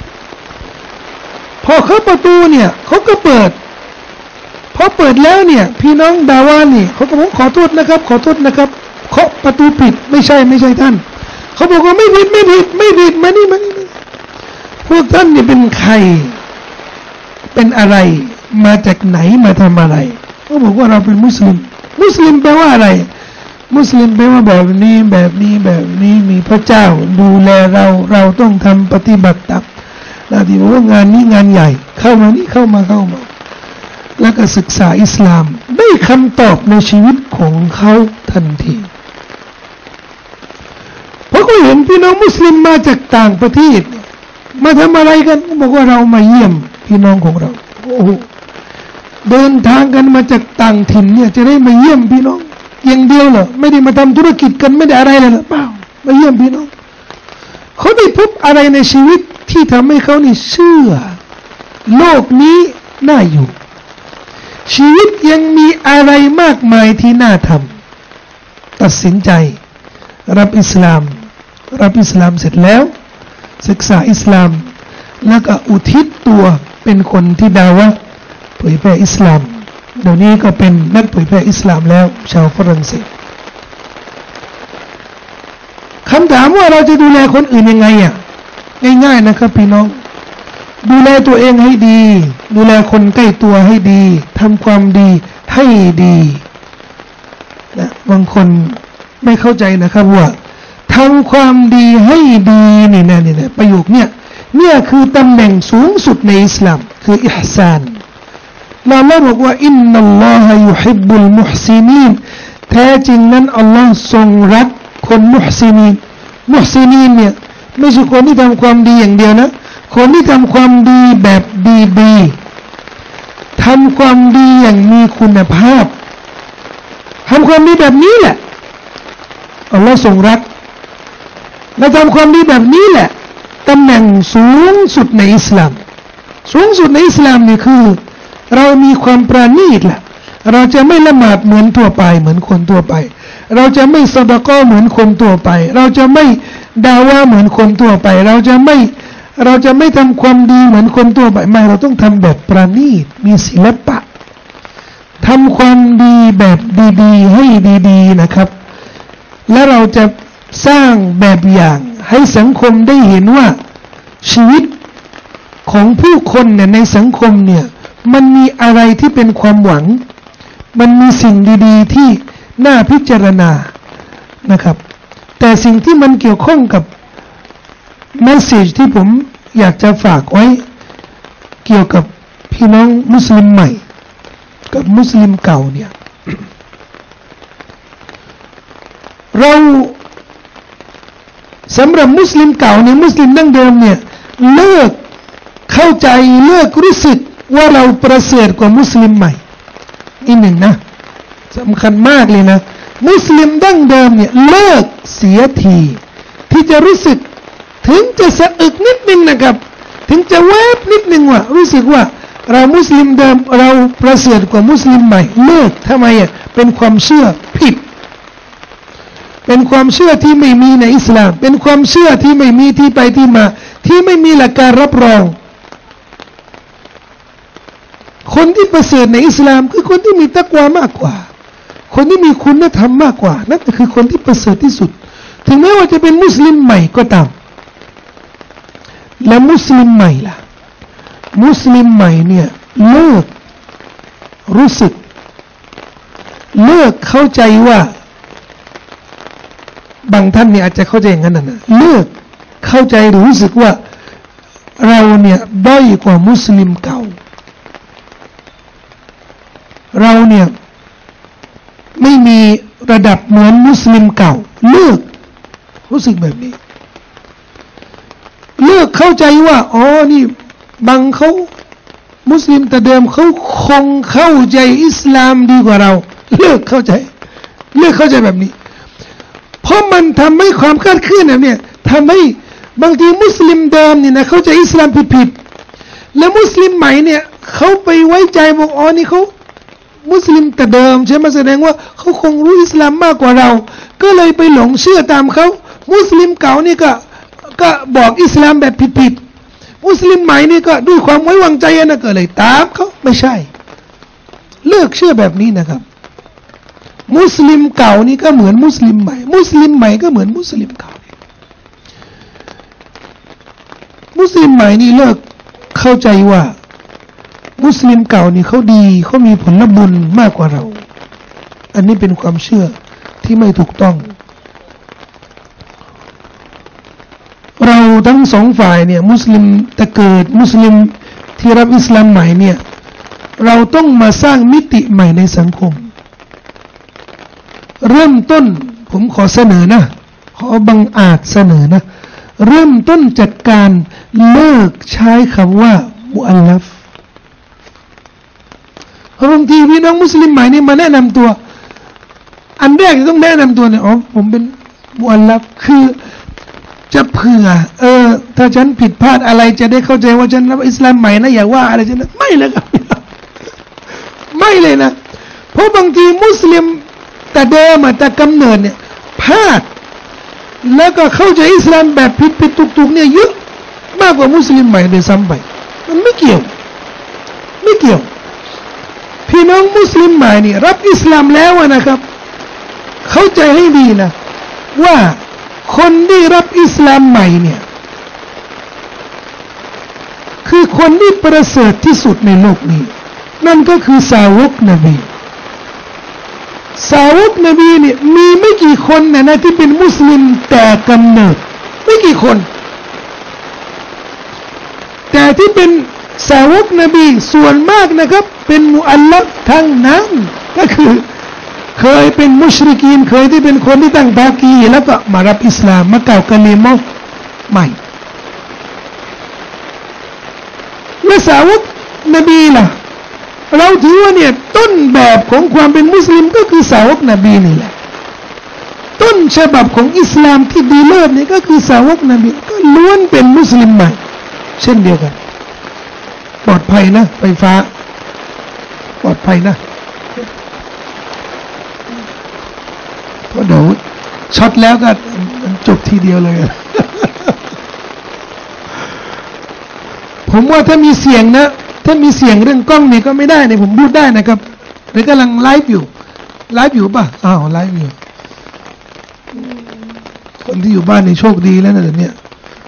พอเคาะประตูเนี่ยเขาก็เปิดพอเปิดแล้วเนี่ยพี่น้องดาวานี่เขาก็บอกขอโทษนะครับเคาะประตูผิดไม่ใช่ท่านเขาบอกว่าไม่ผิดมานี่พวกท่านนี่เป็นใครเป็นอะไรมาจากไหนมาทำอะไรเขาบอกว่าเราเป็นมุสลิมแปลว่าอะไรมุสลิมแปลว่าแบบนี้มีพระเจ้าดูแลเราต้องทำปฏิบัติตามนาทีบอกว่างานนี้งานใหญ่เข้ามาแล้วก็ศึกษาอิสลามได้คำตอบในชีวิตของเขาทันทีเพราะเขาเห็นพี่น้องมุสลิมมาจากต่างประเทศมาทำอะไรกันบอกว่าเรามาเยี่ยมพี่น้องของเราโอ้โหเดินทางกันมาจากต่างถิ่นเนี่ยจะได้มาเยี่ยมพี่น้องอย่างเดียวเหรอไม่ได้มาทำธุรกิจกันไม่ได้อะไรเลยเหรอเปล่ามาเยี่ยมพี่น้องเขาได้พบอะไรในชีวิตที่ทำให้เขานี่เชื่อโลกนี้น่าอยู่ชีวิตยังมีอะไรมากมายที่น่าทำตัดสินใจรับอิสลามเสร็จแล้วศึกษาอิสลามแล้วก็อุทิศตัวเป็นคนที่ดาวะเผยแพร่อิสลามเดี๋ยวนี้ก็เป็นนักเผยแพร่อิสลามแล้วชาวฝรั่งเศสคำถามว่าเราจะดูแลคนอื่นยังไงง่ายๆนะครับพี่น้องดูแลตัวเองให้ดีดูแลคนใกล้ตัวให้ดีทำความดีให้ดีนะบางคนไม่เข้าใจนะครับว่าทำความดีให้ดีนี่นะประโยคเนี่ยคือตำแหน่งสูงสุดในอิสลามคืออิห์ซานเราบอกว่าอินนัลลอฮะยุฮิบบุลมุฮซินีนแท้จริงนั้นอัลลอฮ์ทรงรักคนมุฮซินีนเนี่ยไม่ใช่คนที่ทำความดีอย่างเดียวนะคนที่ทำความดีแบบดีทำความดีอย่างมีคุณภาพทำความดีแบบนี้แหละอัลลอฮ์ทรงรักและทำความดีแบบนี้แหละตำแหน่งสูงสุดในอิสลามนี่คือเรามีความประณีตแหละเราจะไม่ละหมาดเหมือนทั่วไปเหมือนคนทั่วไปเราจะไม่ซะดะกอเหมือนคนทั่วไปเราจะไม่ดาวะเหมือนคนทั่วไปเราจะไม่ทำความดีเหมือนคนทั่วไปไม่เราต้องทำแบบประณีตมีศิลปะทำความดีแบบดีๆให้ดีๆนะครับและเราจะสร้างแบบอย่างให้สังคมได้เห็นว่าชีวิตของผู้คนเนี่ยในสังคมเนี่ยมันมีอะไรที่เป็นความหวังมันมีสิ่งดีๆที่น่าพิจารณานะครับแต่สิ่งที่มันเกี่ยวข้องกับเมสเสจที่ผมอยากจะฝากไว้เกี่ยวกับพี่น้องมุสลิมใหม่กับมุสลิมเก่าเนี่ยเราสำหรับมุสลิมเก่าเนี่ยมุสลิมดั้งเดิมเนี่ยเลิกเข้าใจเลิกรู้สึกว่าเราประเสริฐกว่ามุสลิมใหม่อีกหนึ่งนะสำคัญมากเลยนะมุสลิมดั้งเดิมเนี่ยเลิกเสียทีที่จะรู้สึกถึงจะสะอึกนิดนึงนะครับถึงจะแวบนิดนึงว่ารู้สึกว่าเรามุสลิมเดิมเราประเสริฐกว่ามุสลิมใหม่เลิกทำไมเป็นความเชื่อผิดเป็นความเชื่อที่ไม่มีในอิสลามเป็นความเชื่อที่ไม่มีที่ไปที่มาที่ไม่มีหลักการรับรองคนที่ประเสริฐในอิสลามคือคนที่มีตักวามากกว่าคนที่มีคุณธรรมมากกว่านั่นก็คือคนที่ประเสริฐที่สุดถึงแม้ว่าจะเป็นมุสลิมใหม่ก็ตามและมุสลิมใหม่ล่ะมุสลิมใหม่เนี่ยเลิกรู้สึกเลิกเข้าใจว่าบางท่านเนี่ยอาจจะเข้าใจอย่างนั้นนะเลิกเข้าใจหรือรู้สึกว่าเราเนี่ยด้อยกว่ามุสลิมเก่าเราเนี่ยไม่มีระดับเหมือนมุสลิมเก่าเลิกรู้สึกแบบนี้เลิกเข้าใจว่าอ๋อนี่บางเขามุสลิมแต่เดิมเขาคงเข้าใจอิสลามดีกว่าเราเลิกเข้าใจแบบนี้เพราะมันทำให้ความคลาดเคลื่อนเนี่ยทำให้บางทีมุสลิมเดิมเนี่ยนะเข้าใจอิสลามผิดแล้วมุสลิมใหม่เนี่ยเขาไปไว้ใจบอกอ๋อนี่เขามุสลิมแต่เดิมใช่ไหมแสดงว่าเขาคงรู้อิสลามมากกว่าเราก็เลยไปหลงเชื่อตามเขามุสลิมเก่านี่ก็บอกอิสลามแบบผิดมุสลิมใหม่นี่ก็ด้วยความไว้วางใจนะก็เลยตามเขาไม่ใช่เลิกเชื่อแบบนี้นะครับมุสลิมเก่านี่ก็เหมือนมุสลิมใหม่มุสลิมใหม่ก็เหมือนมุสลิมเก่ามุสลิมใหม่นี่เลิกเข้าใจว่ามุสลิมเก่านี่เขาดีเขามีผลบุญมากกว่าเราอันนี้เป็นความเชื่อที่ไม่ถูกต้องเราทั้งสองฝ่ายเนี่ยมุสลิมแต่เกิดมุสลิมที่รับอิสลามใหม่เนี่ยเราต้องมาสร้างมิติใหม่ในสังคมเริ่มต้นผมขอเสนอนะขอบังอาจเสนอนะเริ่มต้นจากการเลิกใช้คำว่ามุอัลลัฟเพราะบางทีพี่น้องมุสลิมใหม่นี่มาแนะนำตัวอันแรกต้องแนะนำตัวเนี่ยอ๋อผมเป็นมุอัลลัฟคือจะเผื่อถ้าฉันผิดพลาดอะไรจะได้เข้าใจว่าฉันรับอิสลามใหม่นะอย่าว่าอะไรฉันนะไม่เลยครับไม่เลยนะเพราะบางทีมุสลิมแต่เดิมแต่กำเนิดเนี่ยพลาดแล้วก็เข้าใจอิสลามแบบผิดถูกเนี่ยเยอะมากกว่ามุสลิมใหม่โดยซ้ำไปมันไม่เกี่ยวพี่น้องมุสลิมใหม่นี่รับอิสลามแล้วนะครับเข้าใจให้ดีนะว่าคนที่รับอิสลามใหม่เนี่ยคือคนที่ประเสริฐที่สุดในโลกนี้นั่นก็คือสาวกนบีเนี่ยมีไม่กี่คนนะที่เป็นมุสลิมแต่กำเนิดไม่กี่คนแต่ที่เป็นสาวกนบีส่วนมากนะครับเป็นมุอัลลัฟทั้งนั้นก็คือเคยเป็นมุชริกีนเคยที่เป็นคนที่ตั้งภาคีแล้วก็มารับอิสลามมากล่าวกะลิมะห์ใหม่และสาวกนบีล่ะเราถือว่าเนี่ยต้นแบบของความเป็นมุสลิมก็คือสาวกนบีนี่แหละต้นฉบับของอิสลามที่ดีเลิศนี่ก็คือสาวกนบีก็ล้วนเป็นมุสลิมใหม่เช่นเดียวกันปลอดภัยนะไฟฟ้าปลอดภัยนะเพราะเดี๋ยวช็อตแล้วก็จบทีเดียวเลยผมว่าถ้ามีเสียงนะถ้ามีเสียงเรื่องกล้องนี่ก็ไม่ได้เนี่ยผมพูดได้นะครับหรือกำลังไลฟ์อยู่ป่ะอ้าวไลฟ์อยู่คนที่อยู่บ้านนี่โชคดีแล้วนะเดี๋ยวนี้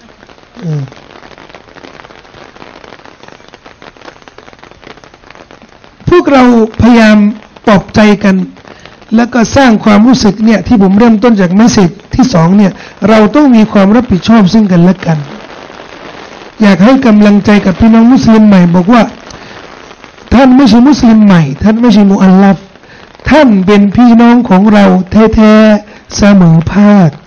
พวกเราพยายามปลอบใจกันแล้วก็สร้างความรู้สึกเนี่ยที่ผมเริ่มต้นจากเมสเสจที่2เนี่ยเราต้องมีความรับผิดชอบซึ่งกันและกันอยากให้กำลังใจกับพี่น้องมุสลิมใหม่บอกว่าท่านไม่ใช่มุสลิมใหม่ท่านไม่ใช่มุอัลลัฟท่านเป็นพี่น้องของเราแท้ๆเสมอภาค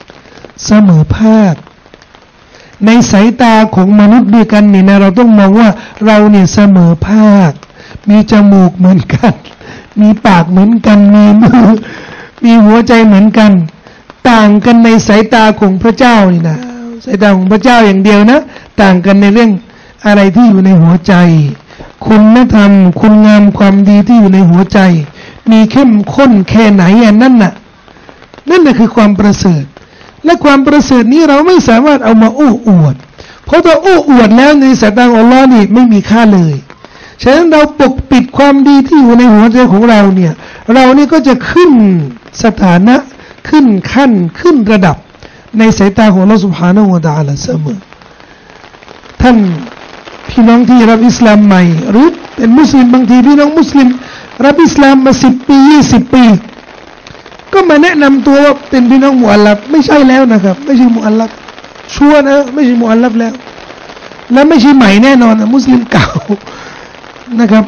ในสายตาของมนุษย์ด้วยกันนี่นะเราต้องมองว่าเราเนี่ยเสมอภาคมีจมูกเหมือนกันมีปากเหมือนกันมีมือมีหัวใจเหมือนกันต่างกันในสายตาของพระเจ้านี่นะสายตาของพระเจ้าอย่างเดียวนะต่างกันในเรื่องอะไรที่อยู่ในหัวใจคุณธรรมคุณงามความดีที่อยู่ในหัวใจมีเข้มข้นแค่ไหนนั่นน่ะคือความประเสริฐและความประเสริฐนี้เราไม่สามารถเอามาโอ้อวดเพราะถ้าโอ้อวดแล้วในสายตาของอัลเลาะห์นี่ไม่มีค่าเลยฉะนั้นเราปกปิดความดีที่อยู่ในหัวใจของเราเนี่ยเรานี่ก็จะขึ้นสถานะขึ้นขั้นขึ้นระดับในสายตาของอัลเลาะห์ซุบฮานะฮูวะตะอาลาเสมอท่านพี่น้องที่รับอิสลามใหม่หรือเป็นมุสลิมบางทีพี่น้องมุสลิมรับอิสลามมา10 ปี20 ปีก็มาแนะนำตัวว่าเป็นพี่น้องมุอัลลัฟไม่ใช่แล้วนะครับไม่ใช่มุอัลลัฟชัวร์นะไม่ใช่มุอัลลัฟแล้วและไม่ใช่ใหม่แน่นอนนะมุสลิมเก่านะครับ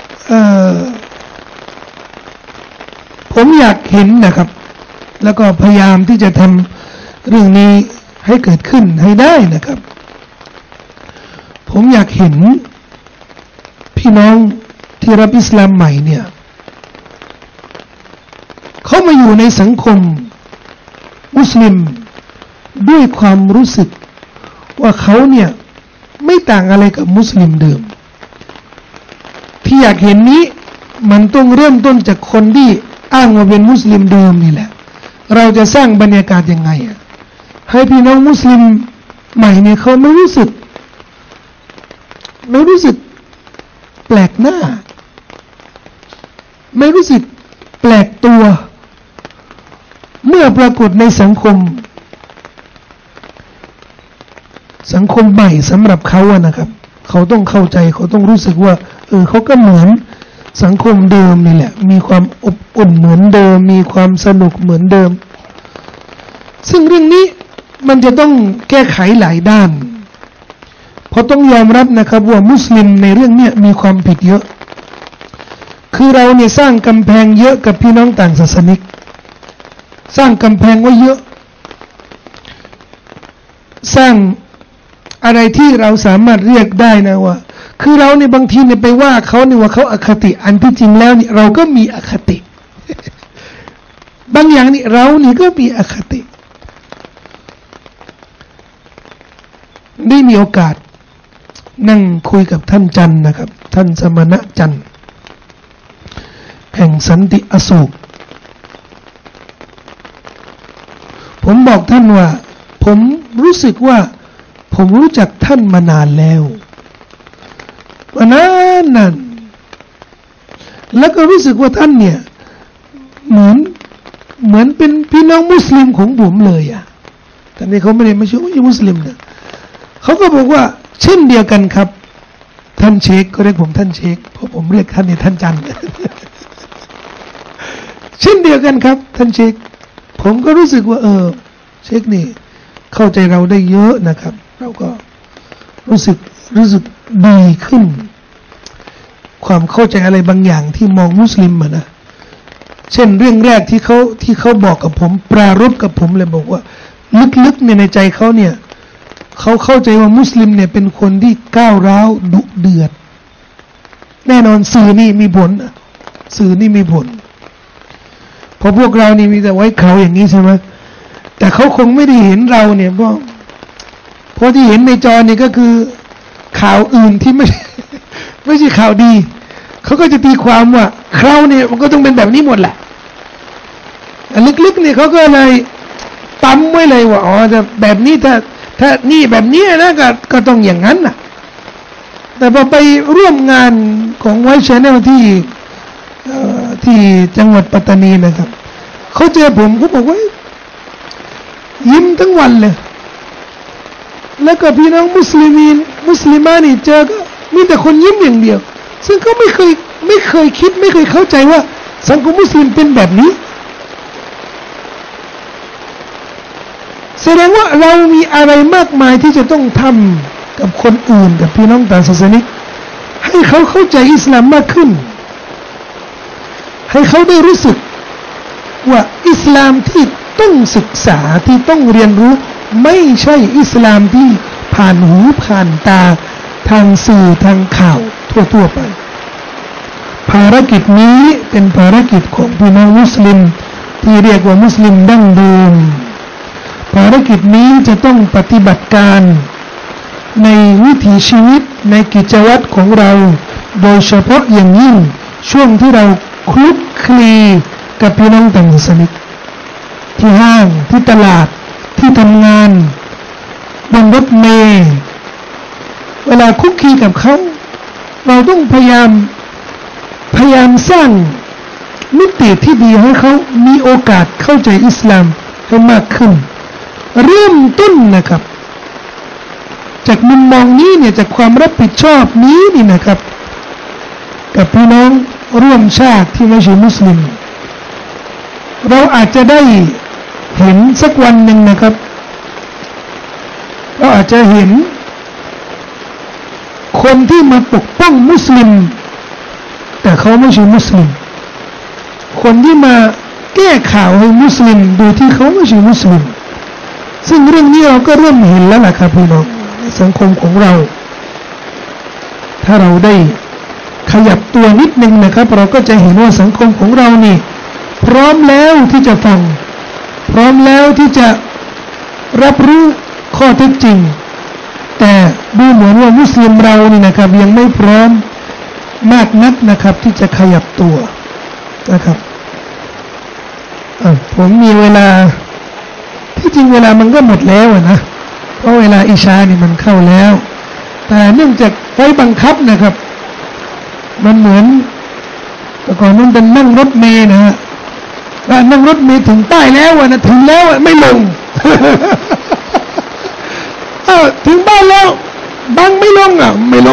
ผมอยากเห็นนะครับแล้วก็พยายามที่จะทำเรื่องนี้ให้เกิดขึ้นให้ได้นะครับผมอยากเห็นพี่น้องที่รับอิสลามใหม่เนี่ยเขามาอยู่ในสังคมมุสลิมด้วยความรู้สึกว่าเขาเนี่ยไม่ต่างอะไรกับมุสลิมเดิมที่อยากเห็นนี้มันต้องเริ่มต้นจากคนที่อ้างว่าเป็นมุสลิมเดิมนี่แหละเราจะสร้างบรรยากาศยังไงให้พี่น้องมุสลิมใหม่เนี่ยเขาไม่รู้สึกแปลกหน้าไม่รู้สึกแปลกตัวเมื่อปรากฏในสังคมสังคมใหม่สำหรับเขาอะนะครับเขาต้องเข้าใจเขาต้องรู้สึกว่าเขาก็เหมือนสังคมเดิมนี่แหละมีความอบอุ่นเหมือนเดิมมีความสนุกเหมือนเดิมซึ่งเรื่องนี้มันจะต้องแก้ไขหลายด้านเพราะต้องยอมรับนะครับว่ามุสลิมในเรื่องนี้มีความผิดเยอะคือเราเนี่ยสร้างกำแพงเยอะกับพี่น้องต่างศาสนิกสร้างกำแพงไว้เยอะสร้างอะไรที่เราสามารถเรียกได้นะว่าคือเราเนี่ยบางทีเนี่ยไปว่าเขาเนี่ยว่าเขาอคติอันที่จริงแล้วเนี่ยเราก็มีอคติ บางอย่างนี่เรานี่ก็มีอคติได้มีโอกาสนั่งคุยกับท่านจันนะครับท่านสมณะจันแห่งสันติอโศกผมบอกท่านว่าผมรู้สึกว่าผมรู้จักท่านมานานแล้วนานแล้วก็รู้สึกว่าท่านเนี่ยเหมือนเป็นพี่น้องมุสลิมของผมเลยอ่ะแต่นี่เขาไม่ได้มาช่วยมุสลิมนะเขาก็บอกว่าเช่นเดียวกันครับท่านเชคก็เรียกผมท่านเชคเพราะผมเรียกท่านเนี่ยท่านจัน เช่นเดียวกันครับท่านเชคผมก็รู้สึกว่าเชคนี่เข้าใจเราได้เยอะนะครับเราก็รู้สึกดีขึ้นความเข้าใจอะไรบางอย่างที่มองมุสลิมนะเช่นเรื่องแรกที่เขาบอกกับผมปรารภกับผมเลยบอกว่าลึกๆในใจเขาเนี่ยเขาเข้าใจว่ามุสลิมเนี่ยเป็นคนที่ก้าวร้าวดุเดือดแน่นอนสื่อนี่มีผลสื่อนี่มีผลเพราะพวกเรานี่มีแต่ไว้เขาอย่างนี้ใช่ไหมแต่เขาคงไม่ได้เห็นเราเนี่ยเพราะที่เห็นในจอนี่ก็คือข่าวอื่นที่ไม่ใช่ข่าวดีเขาก็จะตีความว่าเราเนี่ยมันก็ต้องเป็นแบบนี้หมดแหละลึกๆเนี่ยเขาก็เลยปั๊มไว้เลยว่าอ๋อจะแบบนี้ถ้านี่แบบนี้นะก็ต้องอย่างนั้นน่ะแต่พอไปร่วมงานของไวท์แชนแนลที่จังหวัดปัตตานีนะครับเขาเจอผมเขาบอกว่ายิ้มทั้งวันเลยแล้วก็พี่น้องมุสลิมานี่เจอก็มีแต่คนยิ้มอย่างเดียวซึ่งเขาไม่เคยคิดไม่เคยเข้าใจว่าสังคมมุสลิมเป็นแบบนี้แสดงว่าเรามีอะไรมากมายที่จะต้องทำกับคนอื่นกับพี่น้องต่างศาสนิกให้เขาเข้าใจอิสลามมากขึ้นให้เขาได้รู้สึกว่าอิสลามที่ต้องศึกษาที่ต้องเรียนรู้ไม่ใช่อิสลามที่ผ่านหูผ่านตาทางสื่อทางข่าวทั่วไปภารกิจนี้เป็นภารกิจของพี่น้องมุสลิมที่เรียกว่ามุสลิมดั้งเดิมภารกิจนี้จะต้องปฏิบัติการในวิถีชีวิตในกิจวัตรของเราโดยเฉพาะอย่างยิ่งช่วงที่เราคลุกคลีกับพี่น้องต่างศาสนิกที่ห้างที่ตลาดที่ทำงานบนรถเมล์เวลาคุกคีกับเขาเราต้องพยายามสร้างมิติที่ดีให้เขามีโอกาสเข้าใจอิสลามให้มากขึ้นเริ่มต้นนะครับจากมุมมองนี้เนี่ยจากความรับผิดชอบนี้นี่นะครับกับพี่น้องร่วมชาติที่ไม่ใช่มุสลิมเราอาจจะได้เห็นสักวันหนึ่งนะครับเราอาจจะเห็นคนที่มาปกป้องมุสลิมแต่เขาไม่ใช่มุสลิมคนที่มาแก้ข่าวให้มุสลิมโดยที่เขาไม่ใช่มุสลิมซึ่งเรื่องนี้เราก็เริ่มเห็นแล้วล่ะครับพี่น้องในสังคมของเราถ้าเราได้ขยับตัวนิดนึงนะครับเราก็จะเห็นว่าสังคมของเรานี่พร้อมแล้วที่จะฟังพร้อมแล้วที่จะรับรู้ข้อเท็จจริงแต่ดูเหมือนว่ามุสลิมเรานี่นะครับยังไม่พร้อมมากนักนะครับที่จะขยับตัวนะครับผมมีเวลาที่จริงเวลามันก็หมดแล้วนะเพราะเวลาอิชานี่มันเข้าแล้วแต่เนื่องจากไว้บังคับนะครับมันเหมือนแต่ก่อนนั้นเป็นนั่งรถเมล์นะฮะนั่งรถเมล์ถึงป้ายแล้วนะถึงแล้วไม่ลงถึงบ้านแล้วบังไม่ลงไม่ลง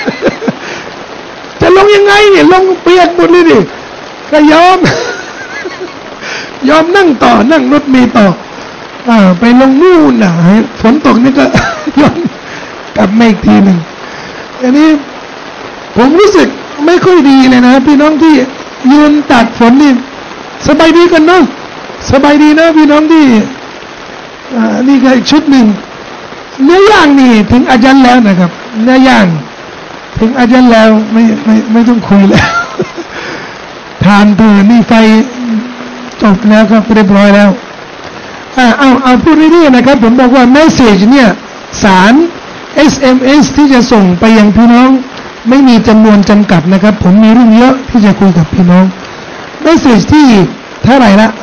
จะลงยังไงเนี่ยลงเปียกหมดเลยดิก็ยอม ยอมนั่งต่อนั่งรถเมล์ต่อไปลงนู่นฝนตกนี่ก็ ยอมกลับมาอีกทีหนึ่งอันนี้ผมรู้สึกไม่ค่อยดีเลยนะพี่น้องที่ยืนตากฝนนี่สบายดีกันเนาะสบายดีนะพี่น้องที่นี่ก็อีกชุดหนึ่งเนื้อย่างนี่ถึงอาจารย์แล้วนะครับเนื้อย่างถึงอาจารย์แล้วไม่ต้องคุยแล้ว ทานเถอะนี่ไฟจบแล้วครับเรียบร้อยแล้วเอาพูดเรื่อยๆนะครับผมบอกว่าเมสเซจเนี่ยสาร SMS ที่จะส่งไปยังพี่น้องไม่มีจำนวนจำกัดนะครับผมมีเรื่องเยอะที่จะคุยกับพี่น้องเมสเซจที่เท่าไหร่ละ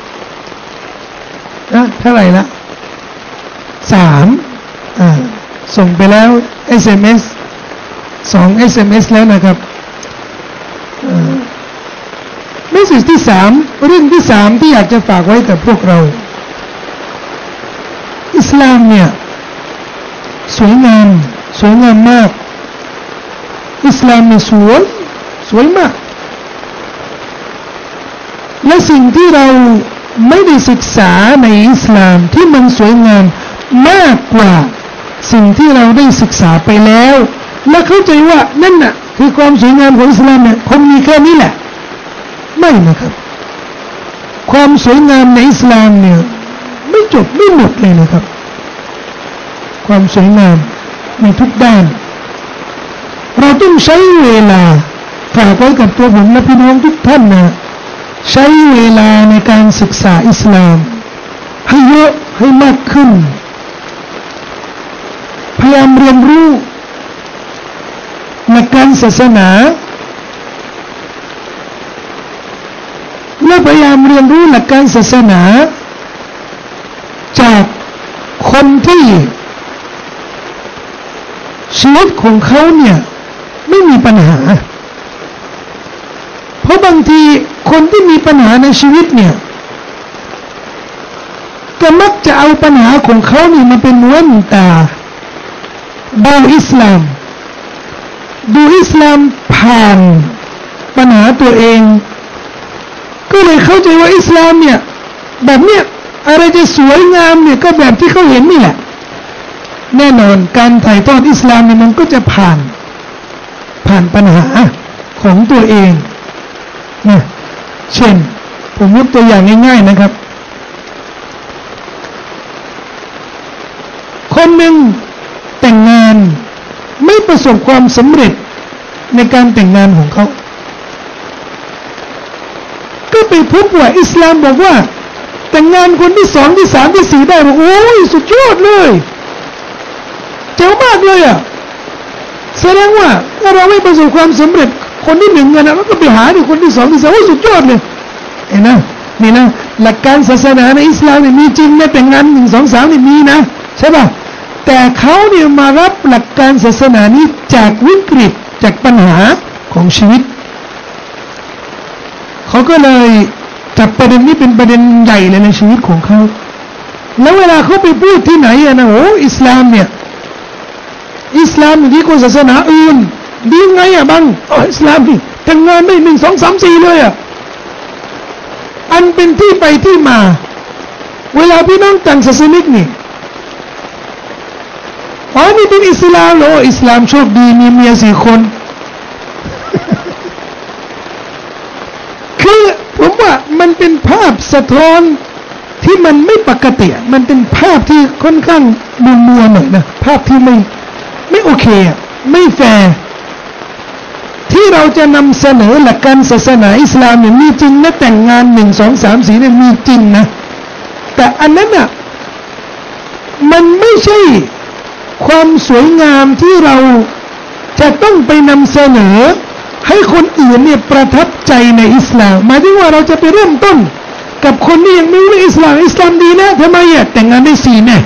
เท่าไหร่ละ3ส่งไปแล้ว SMS 2 SMS แล้วนะครับเมสเซจที่3เรื่องที่3ที่อยากจะฝากไว้กับพวกเราอิสลามเนี่ยสวยงามมากอิสลามเนี่ยสวยมากและสิ่งที่เราไม่ได้ศึกษาในอิสลามที่มันสวยงามมากกว่าสิ่งที่เราได้ศึกษาไปแล้วและเข้าใจว่านั่นน่ะคือความสวยงามของอิสลามเนี่ยคงมีแค่นี้แหละไม่นะครับความสวยงามในอิสลามเนี่ยไม่จบไม่หมดเลยนะครับความสวยงามในทุกด้านเราต้องใช้เวลาฝากไว้กับตัวผมและพี่น้องทุกท่านนะใช้เวลาในการศึกษาอิสลามให้เยอะให้มากขึ้นพยายามเรียนรู้หลักการศาสนาและพยายามเรียนรู้หลักการศาสนาจากคนที่ชีวิตของเขาเนี่ยไม่มีปัญหาเพราะบางทีคนที่มีปัญหาในชีวิตเนี่ยก็มักจะเอาปัญหาของเขานี่มาเป็นแว่นตาดูอิสลามผ่านปัญหาตัวเองก็เลยเข้าใจว่าอิสลามเนี่ยแบบเนี้ยอะไรจะสวยงามเนี่ยก็แบบที่เขาเห็นนี่แหละแน่นอนการถ่ายทอดอิสลามเนี่ยมันก็จะผ่านปัญหาของตัวเองนะเช่นผมยกตัวอย่างง่ายๆนะครับคนหนึ่งแต่งงานไม่ประสบความสำเร็จในการแต่งงานของเขาก็ไปพบว่าอิสลามบอกว่าแต่งงานคนที่2ที่3ที่4ได้บอกโอ้ยสุดยอดเลยเจ๋งมากเลยแสดงว่าถ้าเราไม่ประสบความสำเร็จคนที่1กันแล้วก็ไปหาดูคนที่2ที่3โอ้ยสุดยอดเลยเห็นไหมนี่นะหลักการศาสนาในอิสลามเนี่ยมีจริงนะแต่งงาน1 2 3นี่มีนะใช่ป่ะแต่เขาเนี่ยมารับหลักการศาสนานี้จากวิกฤตจากปัญหาของชีวิตเขาก็เลยจับประเด็นนี้เป็นประเด็นใหญ่เลยในชีวิตของเขาแล้วเวลาเขาไปพูดที่ไหนนะโอ้อิสลามเนี่ยอิสลามดีกว่าศาสนาอื่นดีไงบังอิสลามนี่แต่งงานไม่1 2 3 4เลยอันเป็นที่ไปที่มาเวลาพี่น้องแต่งศาสนิกนี่นี่เป็นอิสลามเหรออิสลามโชคดีมีเมีย4 คนคือผมว่ามันเป็นภาพสะท้อนที่มันไม่ปกติมันเป็นภาพที่ค่อนข้างมัวหน่อยนะภาพที่ไม่โอเคไม่แฟร์ที่เราจะนำเสนอหลักการศาสนาอิสลามเนี่ยมีจริงนะแต่งงาน1 2 3 4เนี่ยมีจริงนะแต่อันนั้นมันไม่ใช่ความสวยงามที่เราจะต้องไปนำเสนอให้คนอื่นเนี่ยประทับใจในอิสลามหมายถึงว่าเราจะไปเริ่มต้นกับคนที่ยังไม่รู้อิสลามดีนะทำไมแต่งงานได้4แน่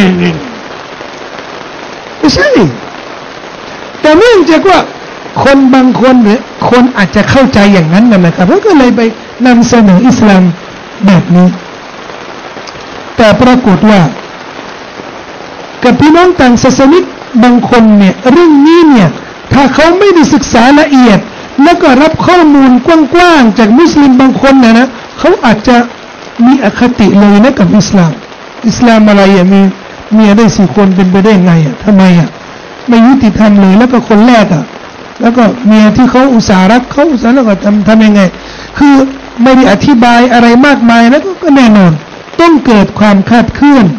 ไม่ใช่แต่เนื่องจากว่าคนบางคนเนี่ยคนอาจจะเข้าใจอย่างนั้นนะครับแล้วก็เลยไปนำเสนออิสลามแบบนี้แต่ปรากฏว่ากับพี่น้องต่างศาสนิกบางคนเนี่ยเรื่องนี้เนี่ยถ้าเขาไม่ได้ศึกษาละเอียดแล้วก็รับข้อมูลกว้างๆจากมุสลิมบางคนนะเขาอาจจะมีอคติเลยนะกับอิสลามอะไรอ่ะมีเมียได้4 คนเป็นไปได้ไงอ่ะทำไมอ่ะไม่ยุติธรรมเลยแล้วก็คนแรกอ่ะแล้วก็เมียที่เขาอุตส่าห์รักเขาอุตส่าห์แล้วก็ทำยังไงคือไม่ได้อธิบายอะไรมากมายนะก็แน่นอนต้องเกิดความคาดเคลื่อน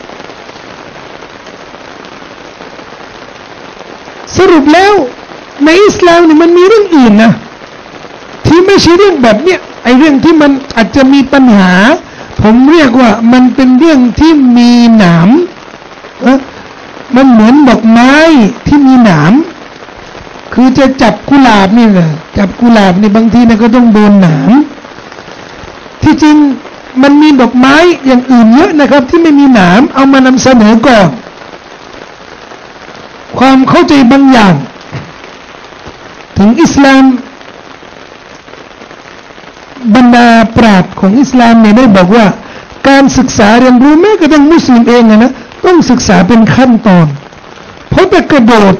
สรุปแล้วในอิสลามนี่มันมีเรื่องอื่นนะที่ไม่ใช่เรื่องแบบเนี้ยไอ้เรื่องที่มันอาจจะมีปัญหาผมเรียกว่ามันเป็นเรื่องที่มีหนามมันเหมือนดอกไม้ที่มีหนามคือจะจับกุหลาบนี่นะจับกุหลาบนี่บางทีนะก็ต้องโดนหนามที่จริงมันมีดอกไม้อย่างอื่นเยอะนะครับที่ไม่มีหนามเอามานำเสนอก่อนความเข้าใจบางอย่างถึงอิสลามบรรดาปราชญ์ของอิสลามเนี่ยได้บอกว่าการศึกษาเรียนรู้แม้กระทั่งมุสลิมเองนะต้องศึกษาเป็นขั้นตอนเพราะแต่กระโดด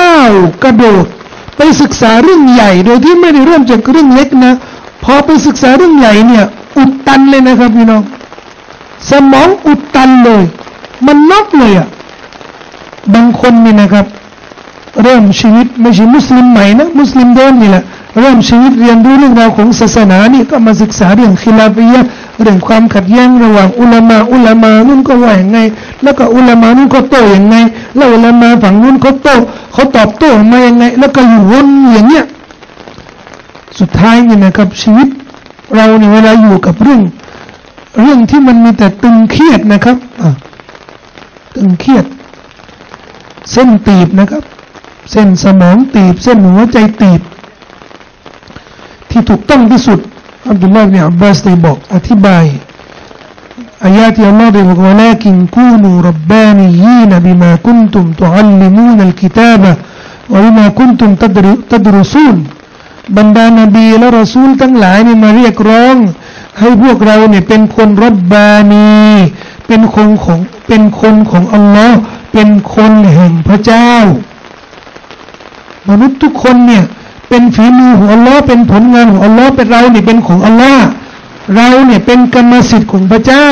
ไปศึกษาเรื่องใหญ่โดยที่ไม่ได้เริ่มจากเรื่องเล็กนะพอไปศึกษาเรื่องใหญ่เนี่ยอุดตันเลยนะครับพี่น้องสมองอุดตันเลยมันน็อกเลยอ่ะบางคนนี่นะครับเริ่มชีวิตไม่ใช่มุสลิมใหม่นะมุสลิมเดิมนี่แหละเริ่มชีวิตเรียนรู้เรื่องราวของศาสนานี่ก็มาศึกษาเรื่องคิลาฟียะห์เรื่องความขัดแย้งระหว่างอุลามะนู่นก็ว่าอย่างไงแล้วก็อุลามะนู่นก็โต้อย่างไงแล้วอุลามะฝั่งนู่นเขาตอบโต้มาอย่างไงแล้วก็อยู่วนอย่างเงี้ยสุดท้ายนี่นะครับชีวิตเราเนี่ยเวลาอยู่กับเรื่องที่มันมีแต่ตึงเครียดนะครับตึงเครียดเส้นตีบนะครับเส้นสมองตีบเส้นหัวใจตีบที่ถูกต้องที่สุดอับดุลลาห์ บิน อับบาสได้บอกอธิบายอายะที่อัลลอฮ์ได้บอกว่าละกินกูนูรับบานียีนบิมาคุนตุมตุอัลลิมูนัลกิตาบะวะบิมาคุนตุมตัดรุซูนบรรดานบีและรอซูลทั้งหลายนี่มาเรียกร้องให้พวกเราเนี่ยเป็นคนรับบานีเป็นคนของอัลลอฮ์เป็นคนแห่งพระเจ้ามนุษย์ทุกคนเนี่ยเป็นฝีมือของอัลลอฮ์เป็นผลงานของอัลลอฮ์เป็นเราเนี่ยเป็นของอัลลอฮ์เราเนี่ยเป็นกรรมสิทธิ์ของพระเจ้า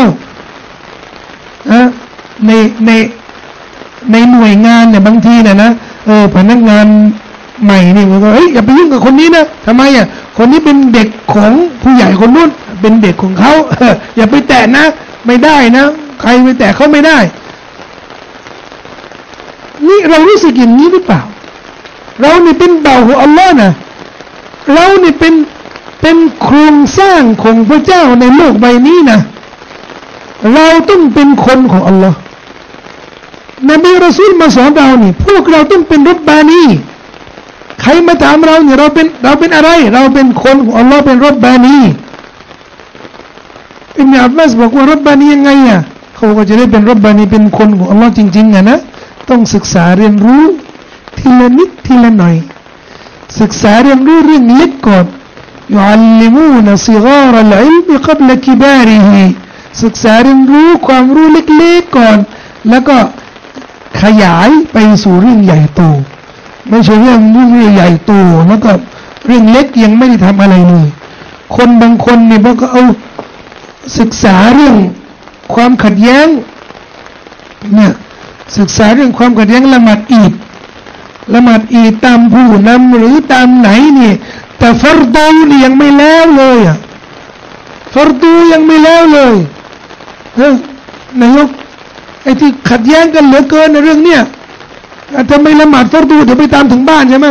ในหน่วยงานเนี่ยบางทีนะพนักงานใหม่นี่มันก็อย่าไปยุ่งกับคนนี้นะทำไมอ่ะคนนี้เป็นเด็กของผู้ใหญ่คนนู้นเป็นเด็กของเขาอย่าไปแตะนะไม่ได้นะใครไปแตะเขาไม่ได้นี่เรารู้สึกอย่างนี้หรือเปล่าเราเนี่ยเป็นบ่าวของอัลลอฮ์นะเราเนี่ยเป็นโครงสร้างของพระเจ้าในโลกใบนี้นะเราต้องเป็นคนของอัลลอฮ์นบีรอซูลมาสอนเรานี่พวกเราต้องเป็นรับบานีใครมาถามเราเนี่ยเราเป็นอะไรเราเป็นคนของอัลลอฮ์เป็นรับบานีอิบนุอับบาสบอกว่ารับบานียังไงอ่ะเขาก็จะได้เป็นรับบานีเป็นคนของอัลลอฮ์จริงๆอ่ะนะต้องศึกษาเรียนรู้ทีละนิดทีละหน่อยศึกษาเรียนรู้เรื่องเล็กก่อนยุอัลลิมูนซิการัลอิลมกับลกิบาริฮิศึกษาเรียนรู้ความรู้เล็กๆก่อนแล้วก็ขยายไปสู่เรื่องใหญ่โตไม่ใช่เรื่องใหญ่โตแล้วก็เรื่องเล็กยังไม่ได้ทำอะไรเลยคนบางคนเนี่ยพวกก็เอาศึกษาเรื่องความขัดแย้งเนี่ยศึกษาเรื่องความขัดแย้งละหมาดอีดตามผู้นำหรือตามไหนนี่แต่ฟัรดูนี่ยังไม่แล้วเลยอ่ะฟัรดูยังไม่แล้วเลยนายกไอ้ที่ขัดแย้งกันเหลือเกินในเรื่องเนี้ยทำไมละหมาดฟัรดูเดี๋ยวไปตามถึงบ้านใช่ไหม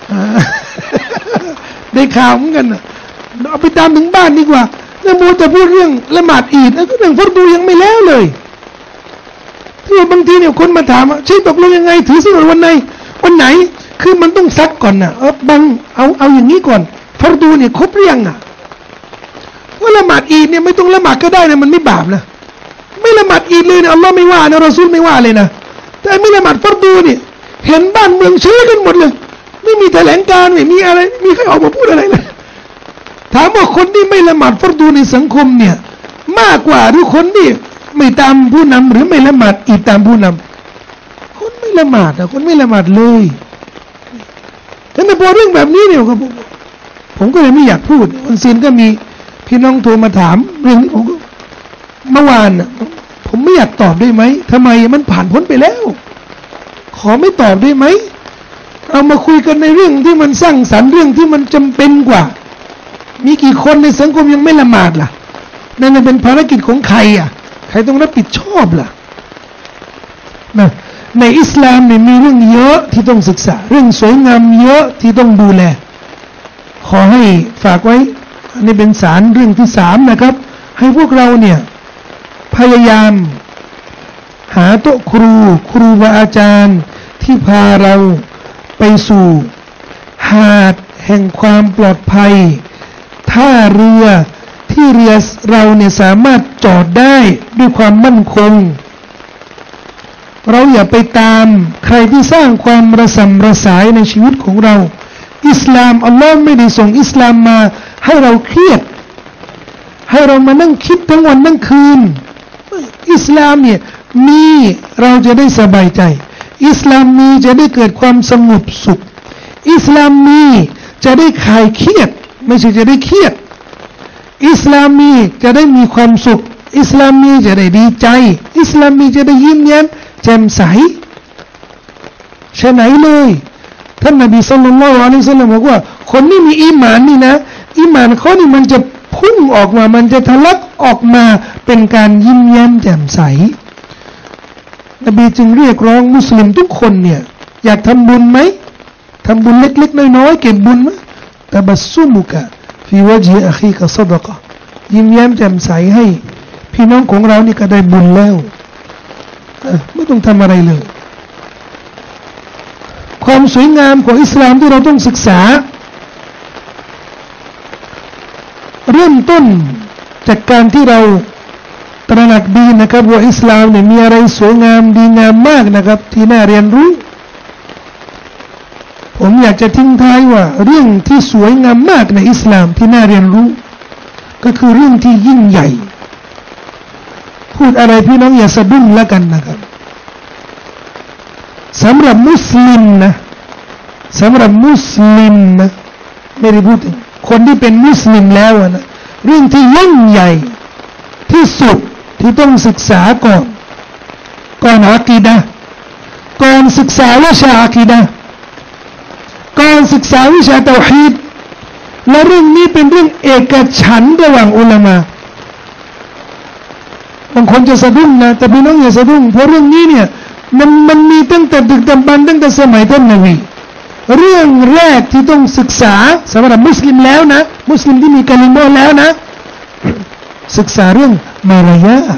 ได้ข่าวเหมือนกันเอาไปตามถึงบ้านดีกว่าแล้วมัวแต่พูดเรื่องละหมาดอีดแล้วก็เรื่องฟัรดูยังไม่แล้วเลยที่บางทีเนี่ยคนมาถามว่าใช่ตกลงยังไงถือศีลวันไหนคือมันต้องซักก่อนนะบังเอาอย่างนี้ก่อนฟัรดูเนี่ยครบหรือยังว่าละหมาดอีดเนี่ยไม่ต้องละหมาดก็ได้นะมันไม่บาปนะไม่ละหมาดอีดเลยนะอัลลอฮ์ไม่ว่านะรอซูลไม่ว่าเลยนะแต่ไม่ละหมาดฟัรดูเนี่ยเห็นบ้านเมืองเชื่อกันหมดเลยไม่มีแถลงการไม่มีอะไรมีใครออกมาพูดอะไรเลยถามว่าคนที่ไม่ละหมาดฟัรดูในสังคมเนี่ยมากกว่าหรือคนที่ไม่ตามผู้นำหรือไม่ละหมาดอีดตามผู้นละหมาดนะคนไม่ละหมาดเลยแต่พอเรื่องแบบนี้เนี่ยผมก็เลยไม่อยากพูดวันศีลก็มีพี่น้องโทรมาถามเรื่องนี้ผมก็เมื่อวานนะผมไม่อยากตอบได้ไหมทำไมมันผ่านพ้นไปแล้วขอไม่ตอบได้ไหมเรามาคุยกันในเรื่องที่มันสร้างสรรค์เรื่องที่มันจำเป็นกว่ามีกี่คนในสังคมยังไม่ละหมาดล่ะนั่นเป็นภารกิจของใครอ่ะใครต้องรับผิดชอบล่ะนะในอิสลามเนี่ยมีเรื่องเยอะที่ต้องศึกษาเรื่องสวยงามเยอะที่ต้องดูแลขอให้ฝากไว้อันนี้เป็นสารเรื่องที่3นะครับให้พวกเราเนี่ยพยายามหาโต๊ะครูบาอาจารย์ที่พาเราไปสู่หาดแห่งความปลอดภัยท่าเรือที่เรือเราเนี่ยสามารถจอดได้ด้วยความมั่นคงเราอย่าไปตามใครที่สร้างความระสำระสายในชีวิตของเราอิสลามอัลลอฮ์ไม่ได้ส่งอิสลามมาให้เราเครียดให้เรามานั่งคิดทั้งวันทั้งคืนอิสลามเนี่ยมีเราจะได้สบายใจอิสลามมีจะได้เกิดความสงบสุขอิสลามมีจะได้คลายเครียดไม่ใช่จะได้เครียดอิสลามมีจะได้มีความสุขอิสลามมีจะได้ดีใจอิสลามมีจะได้ยิ้มแย้มแจ่มใสใช่ไหนเลยท่านนบีศ็อลลัลลอฮุอะลัยฮิวะซัลลัมบอกว่าคนที่มีอีหม่านนี่นะอีหม่านเขานี่มันจะพุ่งออกมามันจะทะลักออกมาเป็นการยิ้มแย้มแจ่มใสนบีจึงเรียกร้องมุสลิมทุกคนเนี่ยอยากทำบุญไหมทำบุญเล็กๆน้อยๆเก็บบุญไหมตะบัสซุมุกะฟีวะจิอะคีกะซะดะกะยิ้มแย้มแจ่มใสให้พี่น้องของเรานี่ก็ได้บุญแล้วไม่ต้องทำอะไรเลยความสวยงามของอิสลามที่เราต้องศึกษาเริ่มต้นจากการที่เราตระหนักดีนะครับว่าอิสลามเนี่ยมีอะไรสวยงามดีงามมากนะครับที่น่าเรียนรู้ผมอยากจะทิ้งท้ายว่าเรื่องที่สวยงามมากในอิสลามที่น่าเรียนรู้ก็คือเรื่องที่ยิ่งใหญ่พูดอะไรพี่น้องอย่าสะดุ้งแล้วกันนะครับสำหรับมุสลิมนะสำหรับมุสลิมนะไม่ได้พูดถึงคนที่เป็นมุสลิมแล้วนะเรื่องที่ยิ่งใหญ่ที่สุดที่ต้องศึกษาก่อนอะกีดะห์ก่อนศึกษาวิชาอะกีดะห์ก่อนศึกษาวิชาเตาฮีดและเรื่องนี้เป็นเรื่องเอกฉันท์ระหว่างอุลามะบางคนจะสะดุ้งนะแต่พี่น้องอย่าสะดุ้งเพราะเรื่องนี้เนี่ยมันมีตั้งแต่ดึกดำบรรพ์ตั้งแต่สมัยท่านนบีเรื่องแรกที่ต้องศึกษาสำหรับมุสลิมแล้วนะมุสลิมที่มีกะลิมะห์แล้วนะศึกษาเรื่องมารยา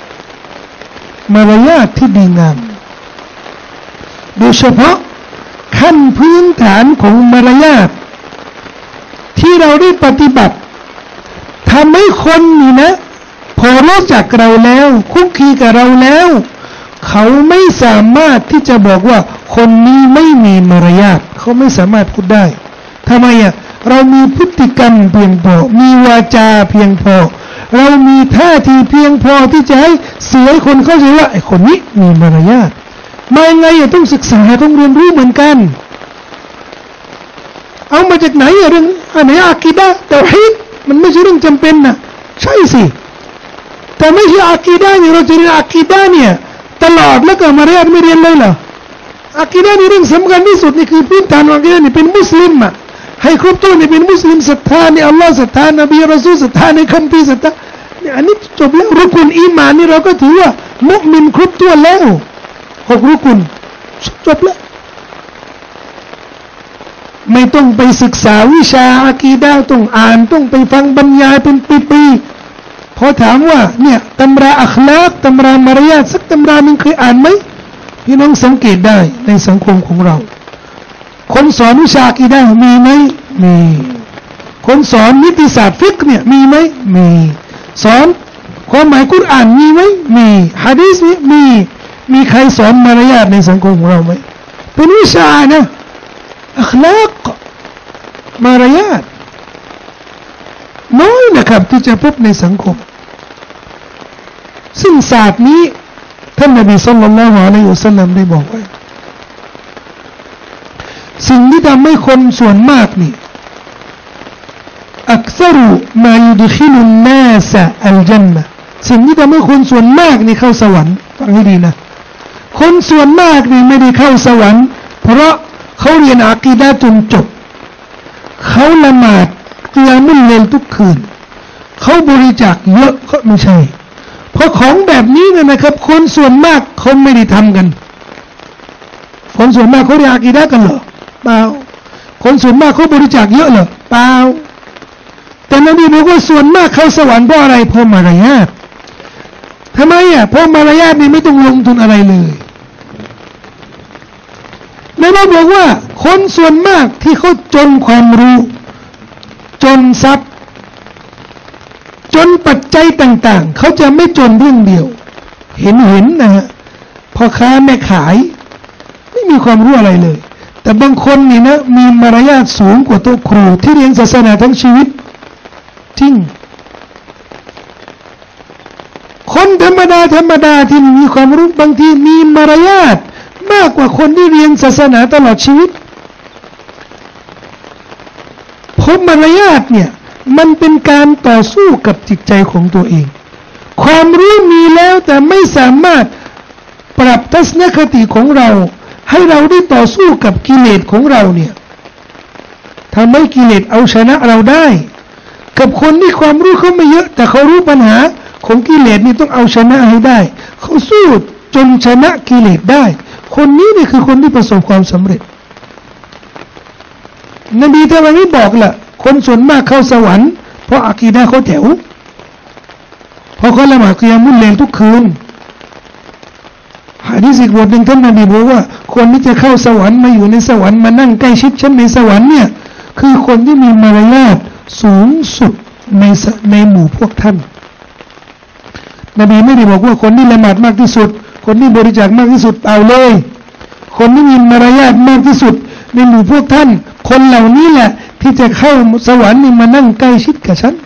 ทที่ดีงามโดยเฉพาะขั้นพื้นฐานของมารยาทที่เราได้ปฏิบัติทำให้คนนี่นะพอรู้จักเราแล้วคุกคีกับเราแล้วเขาไม่สามารถที่จะบอกว่าคนนี้ไม่มีมารยาทเขาไม่สามารถพูดได้ทำไมอ่ะเรามีพฤติกรรมเพียงพอมีวาจาเพียงพอเรามีท่าทีเพียงพอที่จะให้เสียคนเข้าใจว่าไอ้คนนี้มีมารยาทมาไงอ่ะต้องศึกษาต้องเรียนรู้เหมือนกันเอามาจากไหนอ่ะเรื่องอะไรอะกีดะห์เตาฮีดมันไม่ใช่เรื่องจำเป็นนะใช่สิแต่ไม่ใช่อะกีดะห์เนี่ยเราจะเรียนอะกีดะห์เนี่ยตลอดแล้วก็มารยาทไม่เรียนเลยเหรออะกีดะห์นี่เรื่องสำคัญที่สุดนี่คือพื้นฐานของอะกีดะห์นี่เป็นมุสลิมอ่ะให้ครบถ้วนนี่เป็นมุสลิมศรัทธาในอัลลอฮ์ศรัทธานบีรอซูลศรัทธาในคัมภีร์ศรัทธาเนี่ยอันนี้จบแล้วรุกุนอีหม่านนี่เราก็ถือว่ามุมินครบถ้วนแล้ว6รุกุนจบแล้วไม่ต้องไปศึกษาวิชาอะกีดะห์ต้องอ่านต้องไปฟังบรรยายเป็นปีๆพอถามว่าเนี่ยตำราอัคลากตำรามารยาทสักตำรานึงเคยอ่านไหมพี่น้องสังเกตได้ในสังคมของเราคนสอนวิชาอะกีดะห์มีไหมมีคนสอนนิติศาสตร์ฟิกห์เนี่ยมีไหมมีสอนความหมายกุรอานมีไหมมีหะดีษมีใครสอนมารยาทในสังคมของเราไหมเป็นวิชานะอัคลากมารยาทน้อยนะครับที่จะพบในสังคมซึ่งศาสตร์นี้ท่านนบีศ็อลลัลลอฮุอะลัยฮิวะซัลลัมได้บอกไว้สิ่งที่ทำให้คนส่วนมากนี่อักษรุมายุดขิลุนนาสอัลจันนะสิ่งที่ทำให้คนส่วนมากนี่เข้าสวรรค์ฟังให้ดีนะคนส่วนมากนี่ไม่ได้เข้าสวรรค์เพราะเขาเรียนอากีดะห์จนจบเขาละหมาดกิยามุลเลลทุกคืนเขาบริจาคเยอะก็ไม่ใช่เพราะของแบบนี้นะครับคนส่วนมากเขาไม่ได้ทำกันคนส่วนมากเขาเรียนอากีดะห์กันเหรอเปล่าคนส่วนมากเขาบริจาคเยอะเหรอเปล่าแต่นบีบอกว่าส่วนมากเข้าสวรรค์เพราะอะไรเพราะมารยาททำไมเพราะมารยาทนี่ไม่ต้องลงทุนอะไรเลยนบีบอกว่าคนส่วนมากที่เขาจนความรู้จนทรัพย์จนปัจจัยต่างๆเขาจะไม่จนเรื่องเดียวเห็นนะฮะพ่อค้าแม่ขายไม่มีความรู้อะไรเลยแต่บางคนนี่นะมีมารยาทสูงกว่าตัวครูที่เรียนศาสนาทั้งชีวิตจริงคนธรรมดาที่มีความรู้บางทีมีมารยาทมากกว่าคนที่เรียนศาสนาตลอดชีวิตเพราะมารยาทเนี่ยมันเป็นการต่อสู้กับจิตใจของตัวเองความรู้มีแล้วแต่ไม่สามารถปรับทัศนคติของเราให้เราได้ต่อสู้กับกิเลสของเราเนี่ยทำให้กิเลสเอาชนะเราได้กับคนที่ความรู้เขาไม่เยอะแต่เขารู้ปัญหาของกิเลสนี่ต้องเอาชนะให้ได้เขาสู้จนชนะกิเลสได้คนนี้นี่คือคนที่ประสบความสำเร็จนบีท่านนี้บอกล่ะคนส่วนมากเข้าสวรรค์เพราะอากีดะห์เขาแถวเพราะเขาละหมาดกิยามุลเลลทุกคืนหะดีษอีกบทหนึ่งท่านนบีบอกว่าคนที่จะเข้าสวรรค์มาอยู่ในสวรรค์มานั่งใกล้ชิดฉันในสวรรค์เนี่ยคือคนที่มีมารยาทสูงสุดในหมู่พวกท่านนบีไม่ได้บอกว่าคนที่ละหมาดมากที่สุดคนที่บริจาคมากที่สุดเอาเลยคนที่มีมารยาทมากที่สุดในหมู่พวกท่านคนเหล่านี้แหละที่จะเข้าสวรรค์นี่มานั่งใกล้ชิดกับฉัน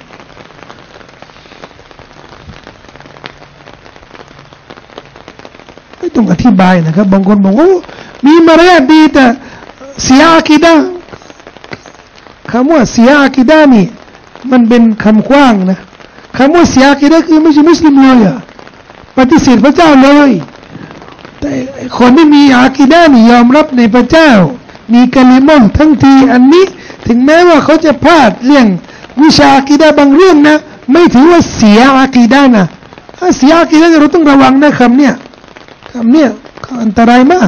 ไม่ต้องอธิบายนะครับบางคนบอกว่ามีมารยาทดีแต่เสียอากีดะห์คำว่าเสียอากีดะห์นี่มันเป็นคำกว้างนะคำว่าเสียอากีดะห์คือไม่ใช่มุสลิมเลยปฏิเสธพระเจ้าเลยแต่คนที่มีอากีดะห์นี่ยอมรับในพระเจ้ามีกะลิมะห์ทั้งทีอันนี้ถึงแม้ว่าเขาจะพลาดเรื่องวิชาอากีดะห์บางเรื่องนะไม่ถือว่าเสียอากีดะห์นะถ้าเสียอากีดะห์เราต้องระวังนะคำเนี้ยอันตรายมาก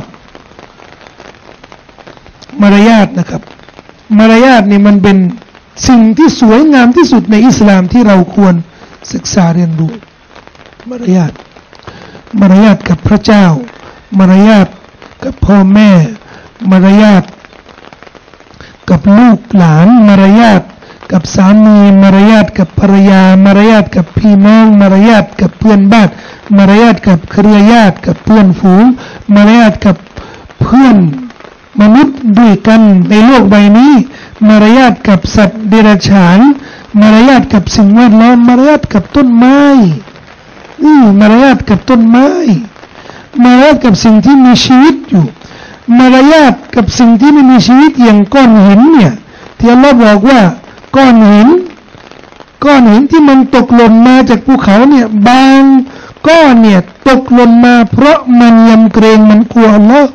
มารยาทนะครับมารยาทนี่มันเป็นสิ่งที่สวยงามที่สุดในอิสลามที่เราควรศึกษาเรียนรู้มารยาทกับพระเจ้ามารยาทกับพ่อแม่มารยาทกับลูกหลานมารยาทกับสามีมารยาทกับภรรยามารยาทกับพี่น้องมารยาทกับเพื่อนบ้านมารยาทกับเครือญาติกับเพื่อนฝูงมารยาทกับเพื่อนมนุษย์ด้วยกันในโลกใบนี้มารยาทกับสัตว์เดรัจฉานมารยาทกับสิ่งแวดล้อมมารยาทกับต้นไม้มารยาทกับต้นไม้มารยาทกับสิ่งที่มีชีวิตอยู่มารยาทกับสิ่งที่ไม่มีชีวิตอย่างก้อนหินเนี่ยที่อัลลอฮ์บอกว่าก้อนหินที่มันตกหล่นมาจากภูเขาเนี่ยบางก้อนเนี่ยตกหล่นมาเพราะมันยำเกรงมันกลัวอัลลอฮ์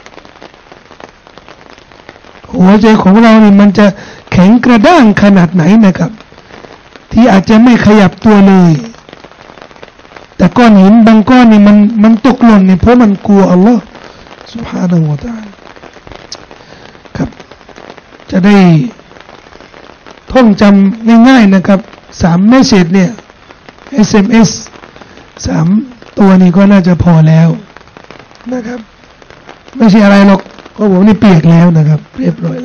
หัวใจของเรานี่มันจะแข็งกระด้างขนาดไหนนะครับที่อาจจะไม่ขยับตัวเลยแต่ก้อนหินบางก้อนนี่มันตกหล่นเนี่ยเพราะมันกลัวอัลลอฮ์ซุบฮานะฮูวะตะอาลาครับจะได้ท่องจำง่ายๆนะครับ3เมสเสจเนี่ย SMS 3ตัวนี้ก็น่าจะพอแล้วนะครับไม่ใช่อะไรหรอกก็ผมนี่เปียกแล้วนะครับเรียบร้อย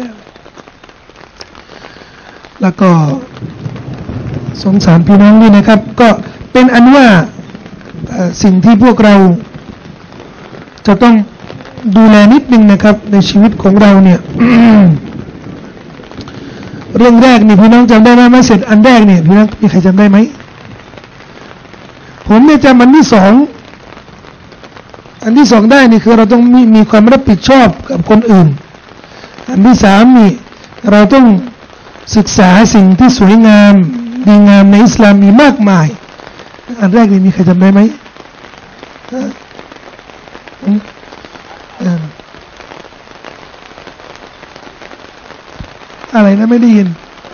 แล้วก็สงสารพี่น้องด้วยนะครับก็เป็นอันว่าสิ่งที่พวกเราจะต้องดูแลนิดนึงนะครับในชีวิตของเราเนี่ย เรื่องแรกนี่พี่น้องจำได้ไหมมาเสร็จอันแรกเนี่ยพี่น้องมีใครจำได้ไหมผมเนี่ยจำอันที่สองได้นี่คือเราต้องมีความรับผิดชอบกับคนอื่นอันที่สามนี่เราต้องศึกษาสิ่งที่สวยงามดีงามในอิสลามมีมากมายอันแรกนี่มีใครจำได้ไหมอะไรนะไม่ได้ยิน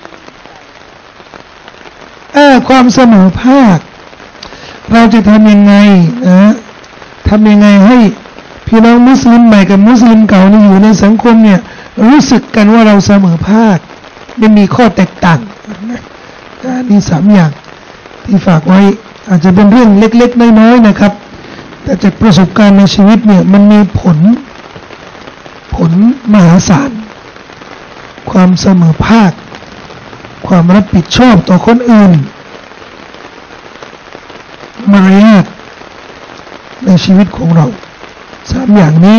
ความเสมอภาคเราจะทำยังไงทำยังไงให้พี่น้องมุสลิมใหม่กับมุสลิมเก่านี่อยู่ในสังคมเนี่ยรู้สึกกันว่าเราเสมอภาคไม่มีข้อแตกต่างนี่สามอย่างที่ฝากไว้อาจจะเป็นเรื่องเล็กๆน้อยๆนะครับแต่จากประสบการณ์ในชีวิตเนี่ยมันมีผลมหาศาลความเสมอภาคความรับผิดชอบต่อคนอื่นมารยาทในชีวิตของเราสามอย่างนี้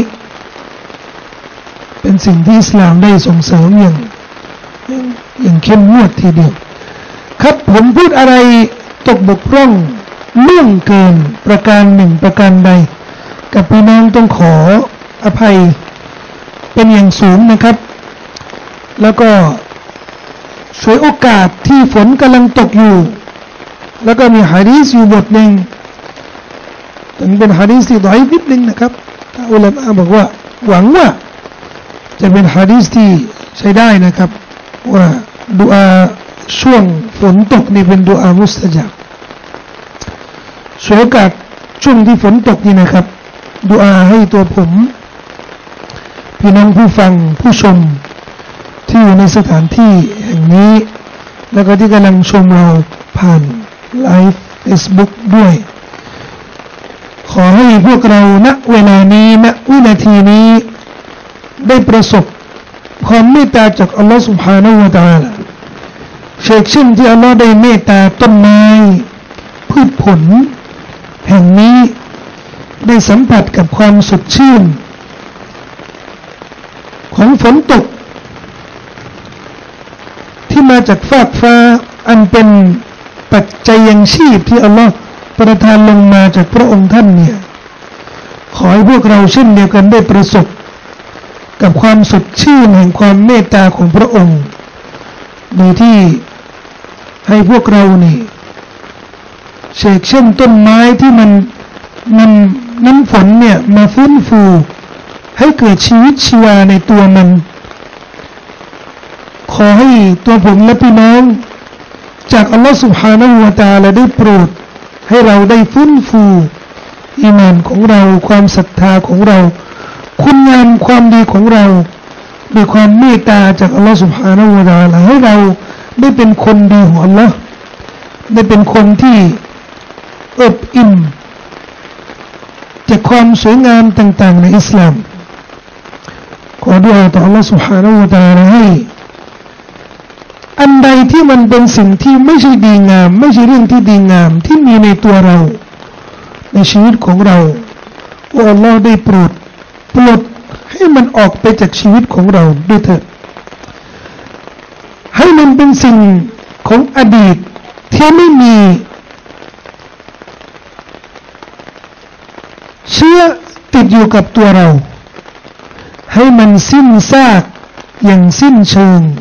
เป็นสิ่งที่อิสลามได้ส่งเสริมอย่างเข้มงวดทีเดียวครับผมพูดอะไรตกบกพร่องล่วงเกินประการหนึ่งประการใดกับพี่น้องต้องขออภัยเป็นอย่างสูงนะครับแล้วก็ช่วยโอกาสที่ฝนกำลังตกอยู่แล้วก็มีหะดีษอยู่บทหนึ่งถึงเป็นหะดีษที่ดอยนิดนึงนะครับถ้าอุลามะบอกว่าหวังว่าจะเป็นหะดีษที่ใช้ได้นะครับว่าดุอาช่วงฝนตกนี่เป็นดุอามุสตะญาบช่วยโอกาสช่วงที่ฝนตกนี่นะครับดุอาให้ตัวผมพี่น้องผู้ฟังผู้ชมที่อยู่ในสถานที่แห่งนี้แล้วก็ที่กำลังชมเราผ่านไลฟ์ Facebook ด้วยขอให้พวกเราณเวลานี้ณวินาทีนี้ได้ประสบความเมตตาจากอัลลอฮฺ سبحانه และ تعالى เช่นที่อัลลอฮฺได้เมตตาต้นไม้พืชผลแห่งนี้ได้สัมผัสกับความสดชื่นของฝนตกที่มาจากฟากฟ้าอันเป็นปัจจัยยังชีพที่อัลลอฮฺประทานลงมาจากพระองค์ท่านเนี่ยขอให้พวกเราเช่นเดียวกันได้ประสบกับความสดชื่นแห่งความเมตตาของพระองค์โดยที่ให้พวกเรานี่เช่นต้นไม้ที่มันน้ำฝนเนี่ยมาฟื้นฟูให้เกิดชีวิตชีวาในตัวมันขอให้ตัวผมและพี่น้องจากอัลลอฮฺ سبحانه และ تعالى ได้โปรดให้เราได้ฟื้นฟูอีหม่านของเราความศรัทธาของเราคุณงามความดีของเราด้วยความเมตตาจากอัลลอฮฺ سبحانه และ تعالى ให้เราได้เป็นคนดีของอัลลอฮฺได้เป็นคนที่อบอิ่มจากความสวยงามต่างๆในอิสลามขอดุอาต่ออัลลอฮฺ سبحانه และ تعالى ให้อันใดที่มันเป็นสิ่งที่ไม่ใช่ดีงามไม่ใช่เรื่องที่ดีงามที่มีในตัวเราในชีวิตของเราว่าอัลลอฮ์ได้โปรดให้มันออกไปจากชีวิตของเราด้วยเถิดให้มันเป็นสิ่งของอดีตที่ไม่มีเชื้อติดอยู่กับตัวเราให้มันสิ้นซากอย่างสิ้นเชิง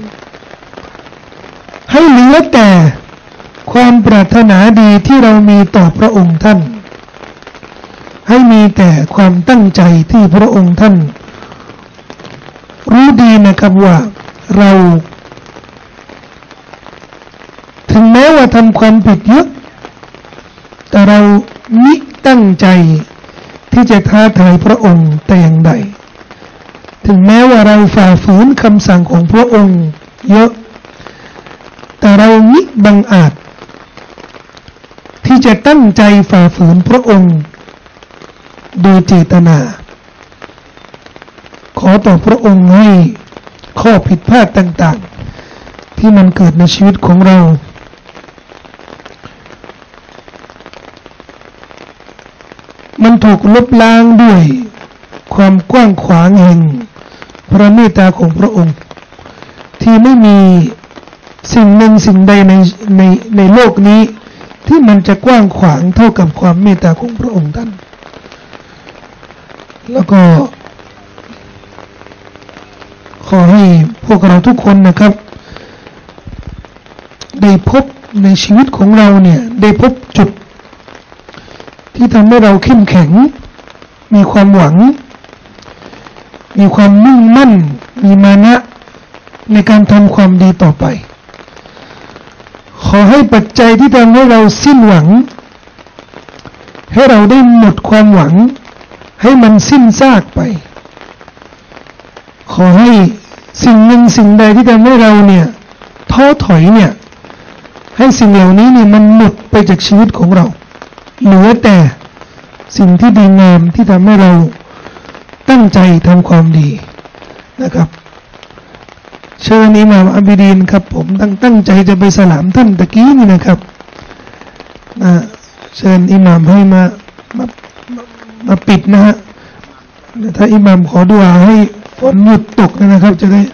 ให้เหลือแต่ความปรารถนาดีที่เรามีต่อพระองค์ท่านให้มีแต่ความตั้งใจที่พระองค์ท่านรู้ดีนะครับว่าเราถึงแม้ว่าทำความผิดเยอะแต่เรามิตั้งใจที่จะท้าทายพระองค์แต่อย่างใดถึงแม้ว่าเราฝ่าฝืนคำสั่งของพระองค์เยอะแต่เรามิบังอาจที่จะตั้งใจฝ่าฝืนพระองค์โดยเจตนาขอต่อพระองค์ให้ข้อผิดพลาดต่างๆที่มันเกิดในชีวิตของเรามันถูกลบล้างด้วยความกว้างขวางแห่งพระเมตตาของพระองค์ที่ไม่มีสิ่งหนึ่งสิ่งใดในโลกนี้ที่มันจะกว้างขวางเท่ากับความเมตตาของพระองค์ท่านแล้วก็ขขอให้พวกเราทุกคนนะครับได้พบในชีวิตของเราเนี่ยได้พบจุดที่ทำให้เราเข้มแข็งมีความหวังมีความมุ่งมั่นมีมานะในการทำความดีต่อไปขอให้ปัจจัยที่ทำให้เราสิ้นหวังให้เราได้หมดความหวังให้มันสิ้นซากไปขอให้สิ่งหนึ่งสิ่งใดที่ทำให้เราเนี่ยท้อถอยเนี่ยให้สิ่งเหล่านี้เนี่ยมันหมดไปจากชีวิตของเราเหลือแต่สิ่งที่ดีงามที่ทำให้เราตั้งใจทำความดีนะครับเชิญอิหม่ามอับดีนครับผมตั้งใจจะไปสลามท่านตะกี้นี่นะครับเชิญอิหม่ามให้มาปิดนะฮะถ้าอิหม่ามขอดุอาให้ฝนหยุดตกนะครับจะได้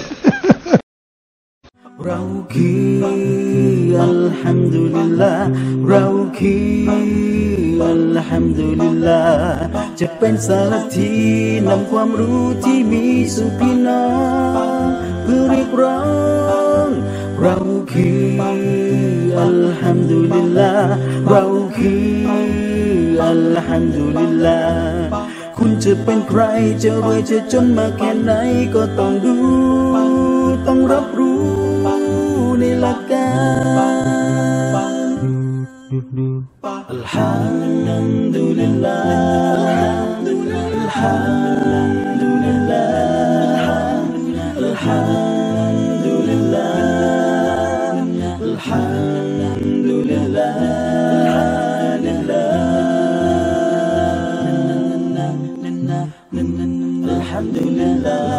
เราคืออัลฮัมดุลิลลาห์เราคืออัลฮัมดุลิลลาห์จะเป็นสารทีนำความรู้ที่มีสู่พี่น้องเพื่อเรียกร้องเราคืออัลฮัมดุลิลลาห์เราคืออัลฮัมดุลิลลาห์คุณจะเป็นใครจะรวยจะจนมาแค่ไหนก็ต้องดูต้องรับรู้ในหลักการอัลฮัมดุลิลลาห์อัลฮัมดุลิลลาห์อัลฮัมดุลิลลาห์อัลฮัมดุลิลลาห์อัลฮัมดุลิลลาห์